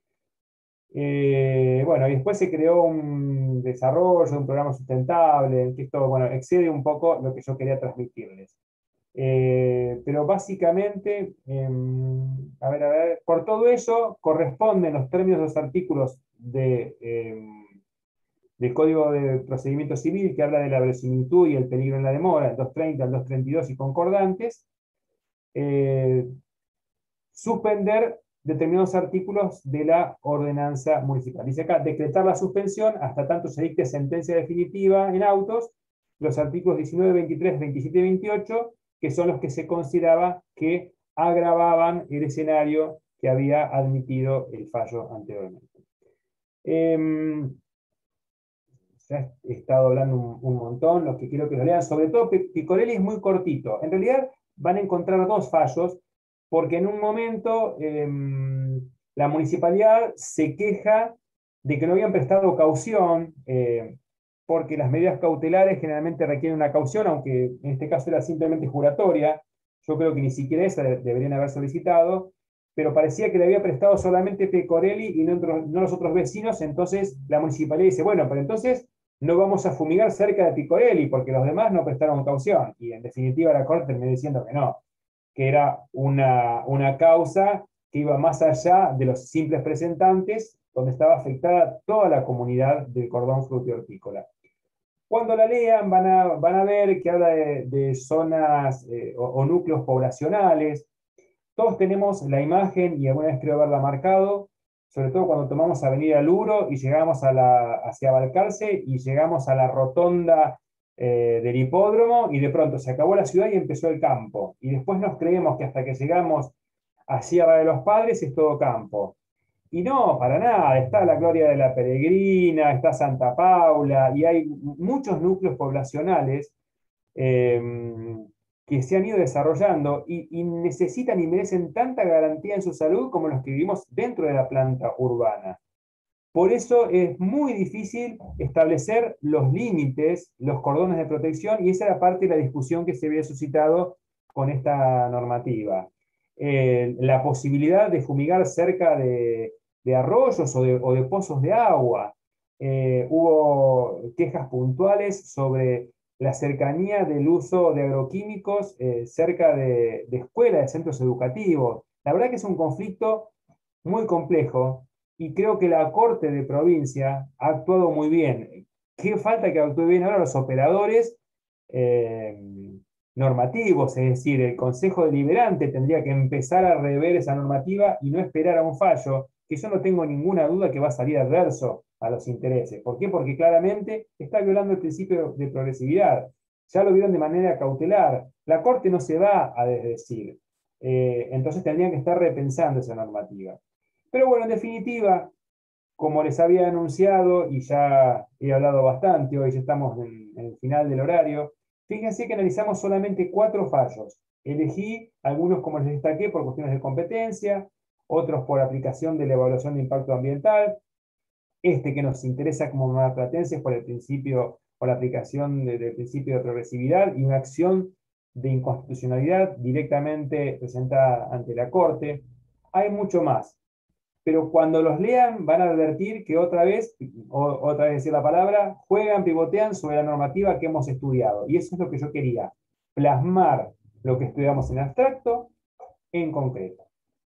Eh, bueno, y después se creó un desarrollo, un programa sustentable, que esto, bueno, excede un poco lo que yo quería transmitirles. Eh, pero básicamente, eh, a ver, a ver, por todo ello, corresponden los términos de los artículos de, eh, del Código de Procedimiento Civil, que habla de la verosimilitud y el peligro en la demora, el doscientos treinta, el doscientos treinta y dos y concordantes, eh, suspender determinados artículos de la ordenanza municipal. Dice acá, decretar la suspensión hasta tanto se dicte sentencia definitiva en autos, los artículos diecinueve, veintitrés, veintisiete y veintiocho, que son los que se consideraba que agravaban el escenario que había admitido el fallo anteriormente. Eh, ya he estado hablando un, un montón, los que quiero que lo lean, sobre todo Picorelli es muy cortito. En realidad van a encontrar dos fallos, porque en un momento eh, la municipalidad se queja de que no habían prestado caución, eh, porque las medidas cautelares generalmente requieren una caución, aunque en este caso era simplemente juratoria. Yo creo que ni siquiera esa deberían haber solicitado, pero parecía que le había prestado solamente Pecorelli y no, no los otros vecinos. Entonces la municipalidad dice, bueno, pero entonces no vamos a fumigar cerca de Picorelli, porque los demás no prestaron caución. Y en definitiva la Corte terminó diciendo que no, que era una, una causa que iba más allá de los simples presentantes, donde estaba afectada toda la comunidad del cordón frutihortícola. Cuando la lean van a, van a ver que habla de, de zonas eh, o, o núcleos poblacionales. Todos tenemos la imagen, y alguna vez creo haberla marcado, sobre todo cuando tomamos Avenida Luro y llegamos a la, hacia Balcarce y llegamos a la rotonda eh, del hipódromo, y de pronto se acabó la ciudad y empezó el campo. Y después nos creemos que hasta que llegamos a Sierra de los Padres es todo campo. Y no, para nada, está la Gloria de la Peregrina, está Santa Paula, y hay muchos núcleos poblacionales eh, que se han ido desarrollando y, y necesitan y merecen tanta garantía en su salud como los que vivimos dentro de la planta urbana. Por eso es muy difícil establecer los límites, los cordones de protección, y esa era parte de la discusión que se había suscitado con esta normativa. Eh, la posibilidad de fumigar cerca de, de arroyos o de, o de pozos de agua. Eh, hubo quejas puntuales sobre la cercanía del uso de agroquímicos eh, cerca de, de escuelas, de centros educativos. La verdad que es un conflicto muy complejo, y creo que la Corte de Provincia ha actuado muy bien. ¿Qué falta que actúe bien ahora los operadores eh, normativos? Es decir, el Consejo Deliberante tendría que empezar a rever esa normativa y no esperar a un fallo, que yo no tengo ninguna duda que va a salir adverso a los intereses. ¿Por qué? Porque claramente está violando el principio de progresividad. Ya lo vieron de manera cautelar. La Corte no se va a desdecir. Eh, entonces tendrían que estar repensando esa normativa. Pero bueno, en definitiva, como les había anunciado, y ya he hablado bastante, hoy ya estamos en, en el final del horario, fíjense que analizamos solamente cuatro fallos. Elegí algunos, como les destaqué, por cuestiones de competencia, otros por aplicación de la evaluación de impacto ambiental, este que nos interesa como marplatenses por el principio, por la aplicación de, del principio de progresividad y una acción de inconstitucionalidad directamente presentada ante la Corte. Hay mucho más. pero cuando los lean van a advertir que otra vez, o, otra vez decir la palabra, juegan, pivotean sobre la normativa que hemos estudiado. Y eso es lo que yo quería, plasmar lo que estudiamos en abstracto en concreto.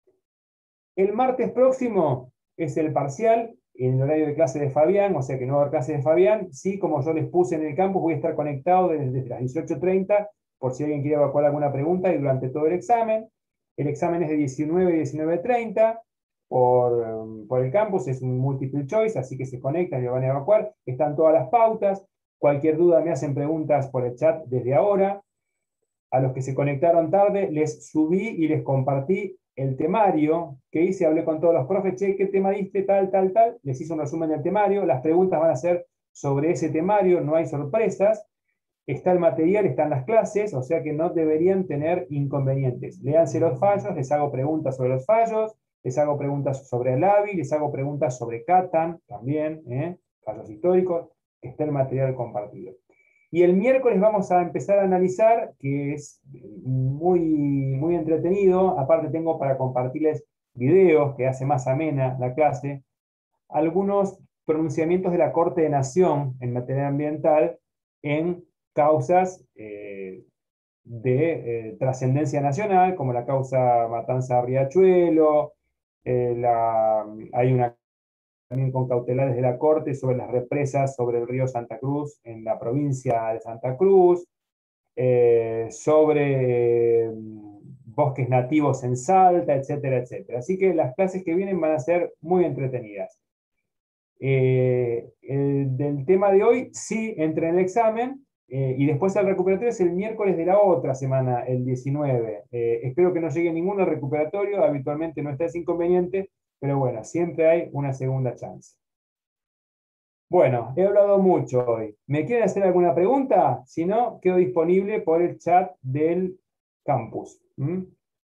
El martes próximo es el parcial, en el horario de clase de Fabián, o sea que no va a haber clase de Fabián. Sí, como yo les puse en el campus, voy a estar conectado desde, desde las dieciocho treinta, por si alguien quiere evacuar alguna pregunta, y durante todo el examen. El examen es de diecinueve a diecinueve treinta por, por el campus, es un multiple choice, así que se conectan y lo van a evacuar. Están todas las pautas. Cualquier duda me hacen preguntas por el chat desde ahora. A los que se conectaron tarde, les subí y les compartí el temario que hice, hablé con todos los profes, che, ¿qué tema diste? Tal, tal, tal. Les hice un resumen del temario. Las preguntas van a ser sobre ese temario, no hay sorpresas. Está el material, están las clases, o sea que no deberían tener inconvenientes. Léanse los fallos, les hago preguntas sobre los fallos, les hago preguntas sobre el A B I, les hago preguntas sobre Catan también, ¿eh? Fallos históricos. Está el material compartido. Y el miércoles vamos a empezar a analizar, que es muy, muy entretenido, aparte tengo para compartirles videos que hace más amena la clase, algunos pronunciamientos de la Corte de Nación en materia ambiental en causas eh, de eh, trascendencia nacional, como la causa Matanza Riachuelo, eh, la, hay una también con cautelares de la Corte sobre las represas sobre el río Santa Cruz en la provincia de Santa Cruz, eh, sobre eh, bosques nativos en Salta, etcétera, etcétera. Así que las clases que vienen van a ser muy entretenidas. Eh, el, del tema de hoy sí entra en el examen, eh, y después el recuperatorio es el miércoles de la otra semana, el diecinueve. Eh, espero que no llegue ninguno recuperatorio, habitualmente no está ese inconveniente, pero bueno, siempre hay una segunda chance. Bueno, he hablado mucho hoy. ¿Me quieren hacer alguna pregunta? Si no, quedo disponible por el chat del campus. ¿Mm?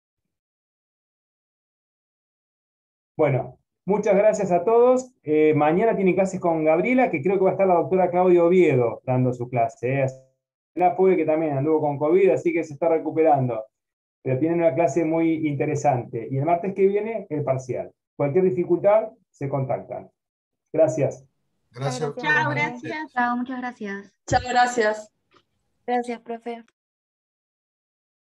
Bueno, muchas gracias a todos. Eh, mañana tienen clases con Gabriela, que creo que va a estar la doctora Claudia Oviedo dando su clase. ¿eh? La puede que también anduvo con COVID, así que se está recuperando. Pero tienen una clase muy interesante. Y el martes que viene, el parcial. Cualquier dificultad, se contactan. Gracias. Gracias. Chao, gracias. Chao, muchas gracias. Chao, gracias. Gracias, profe.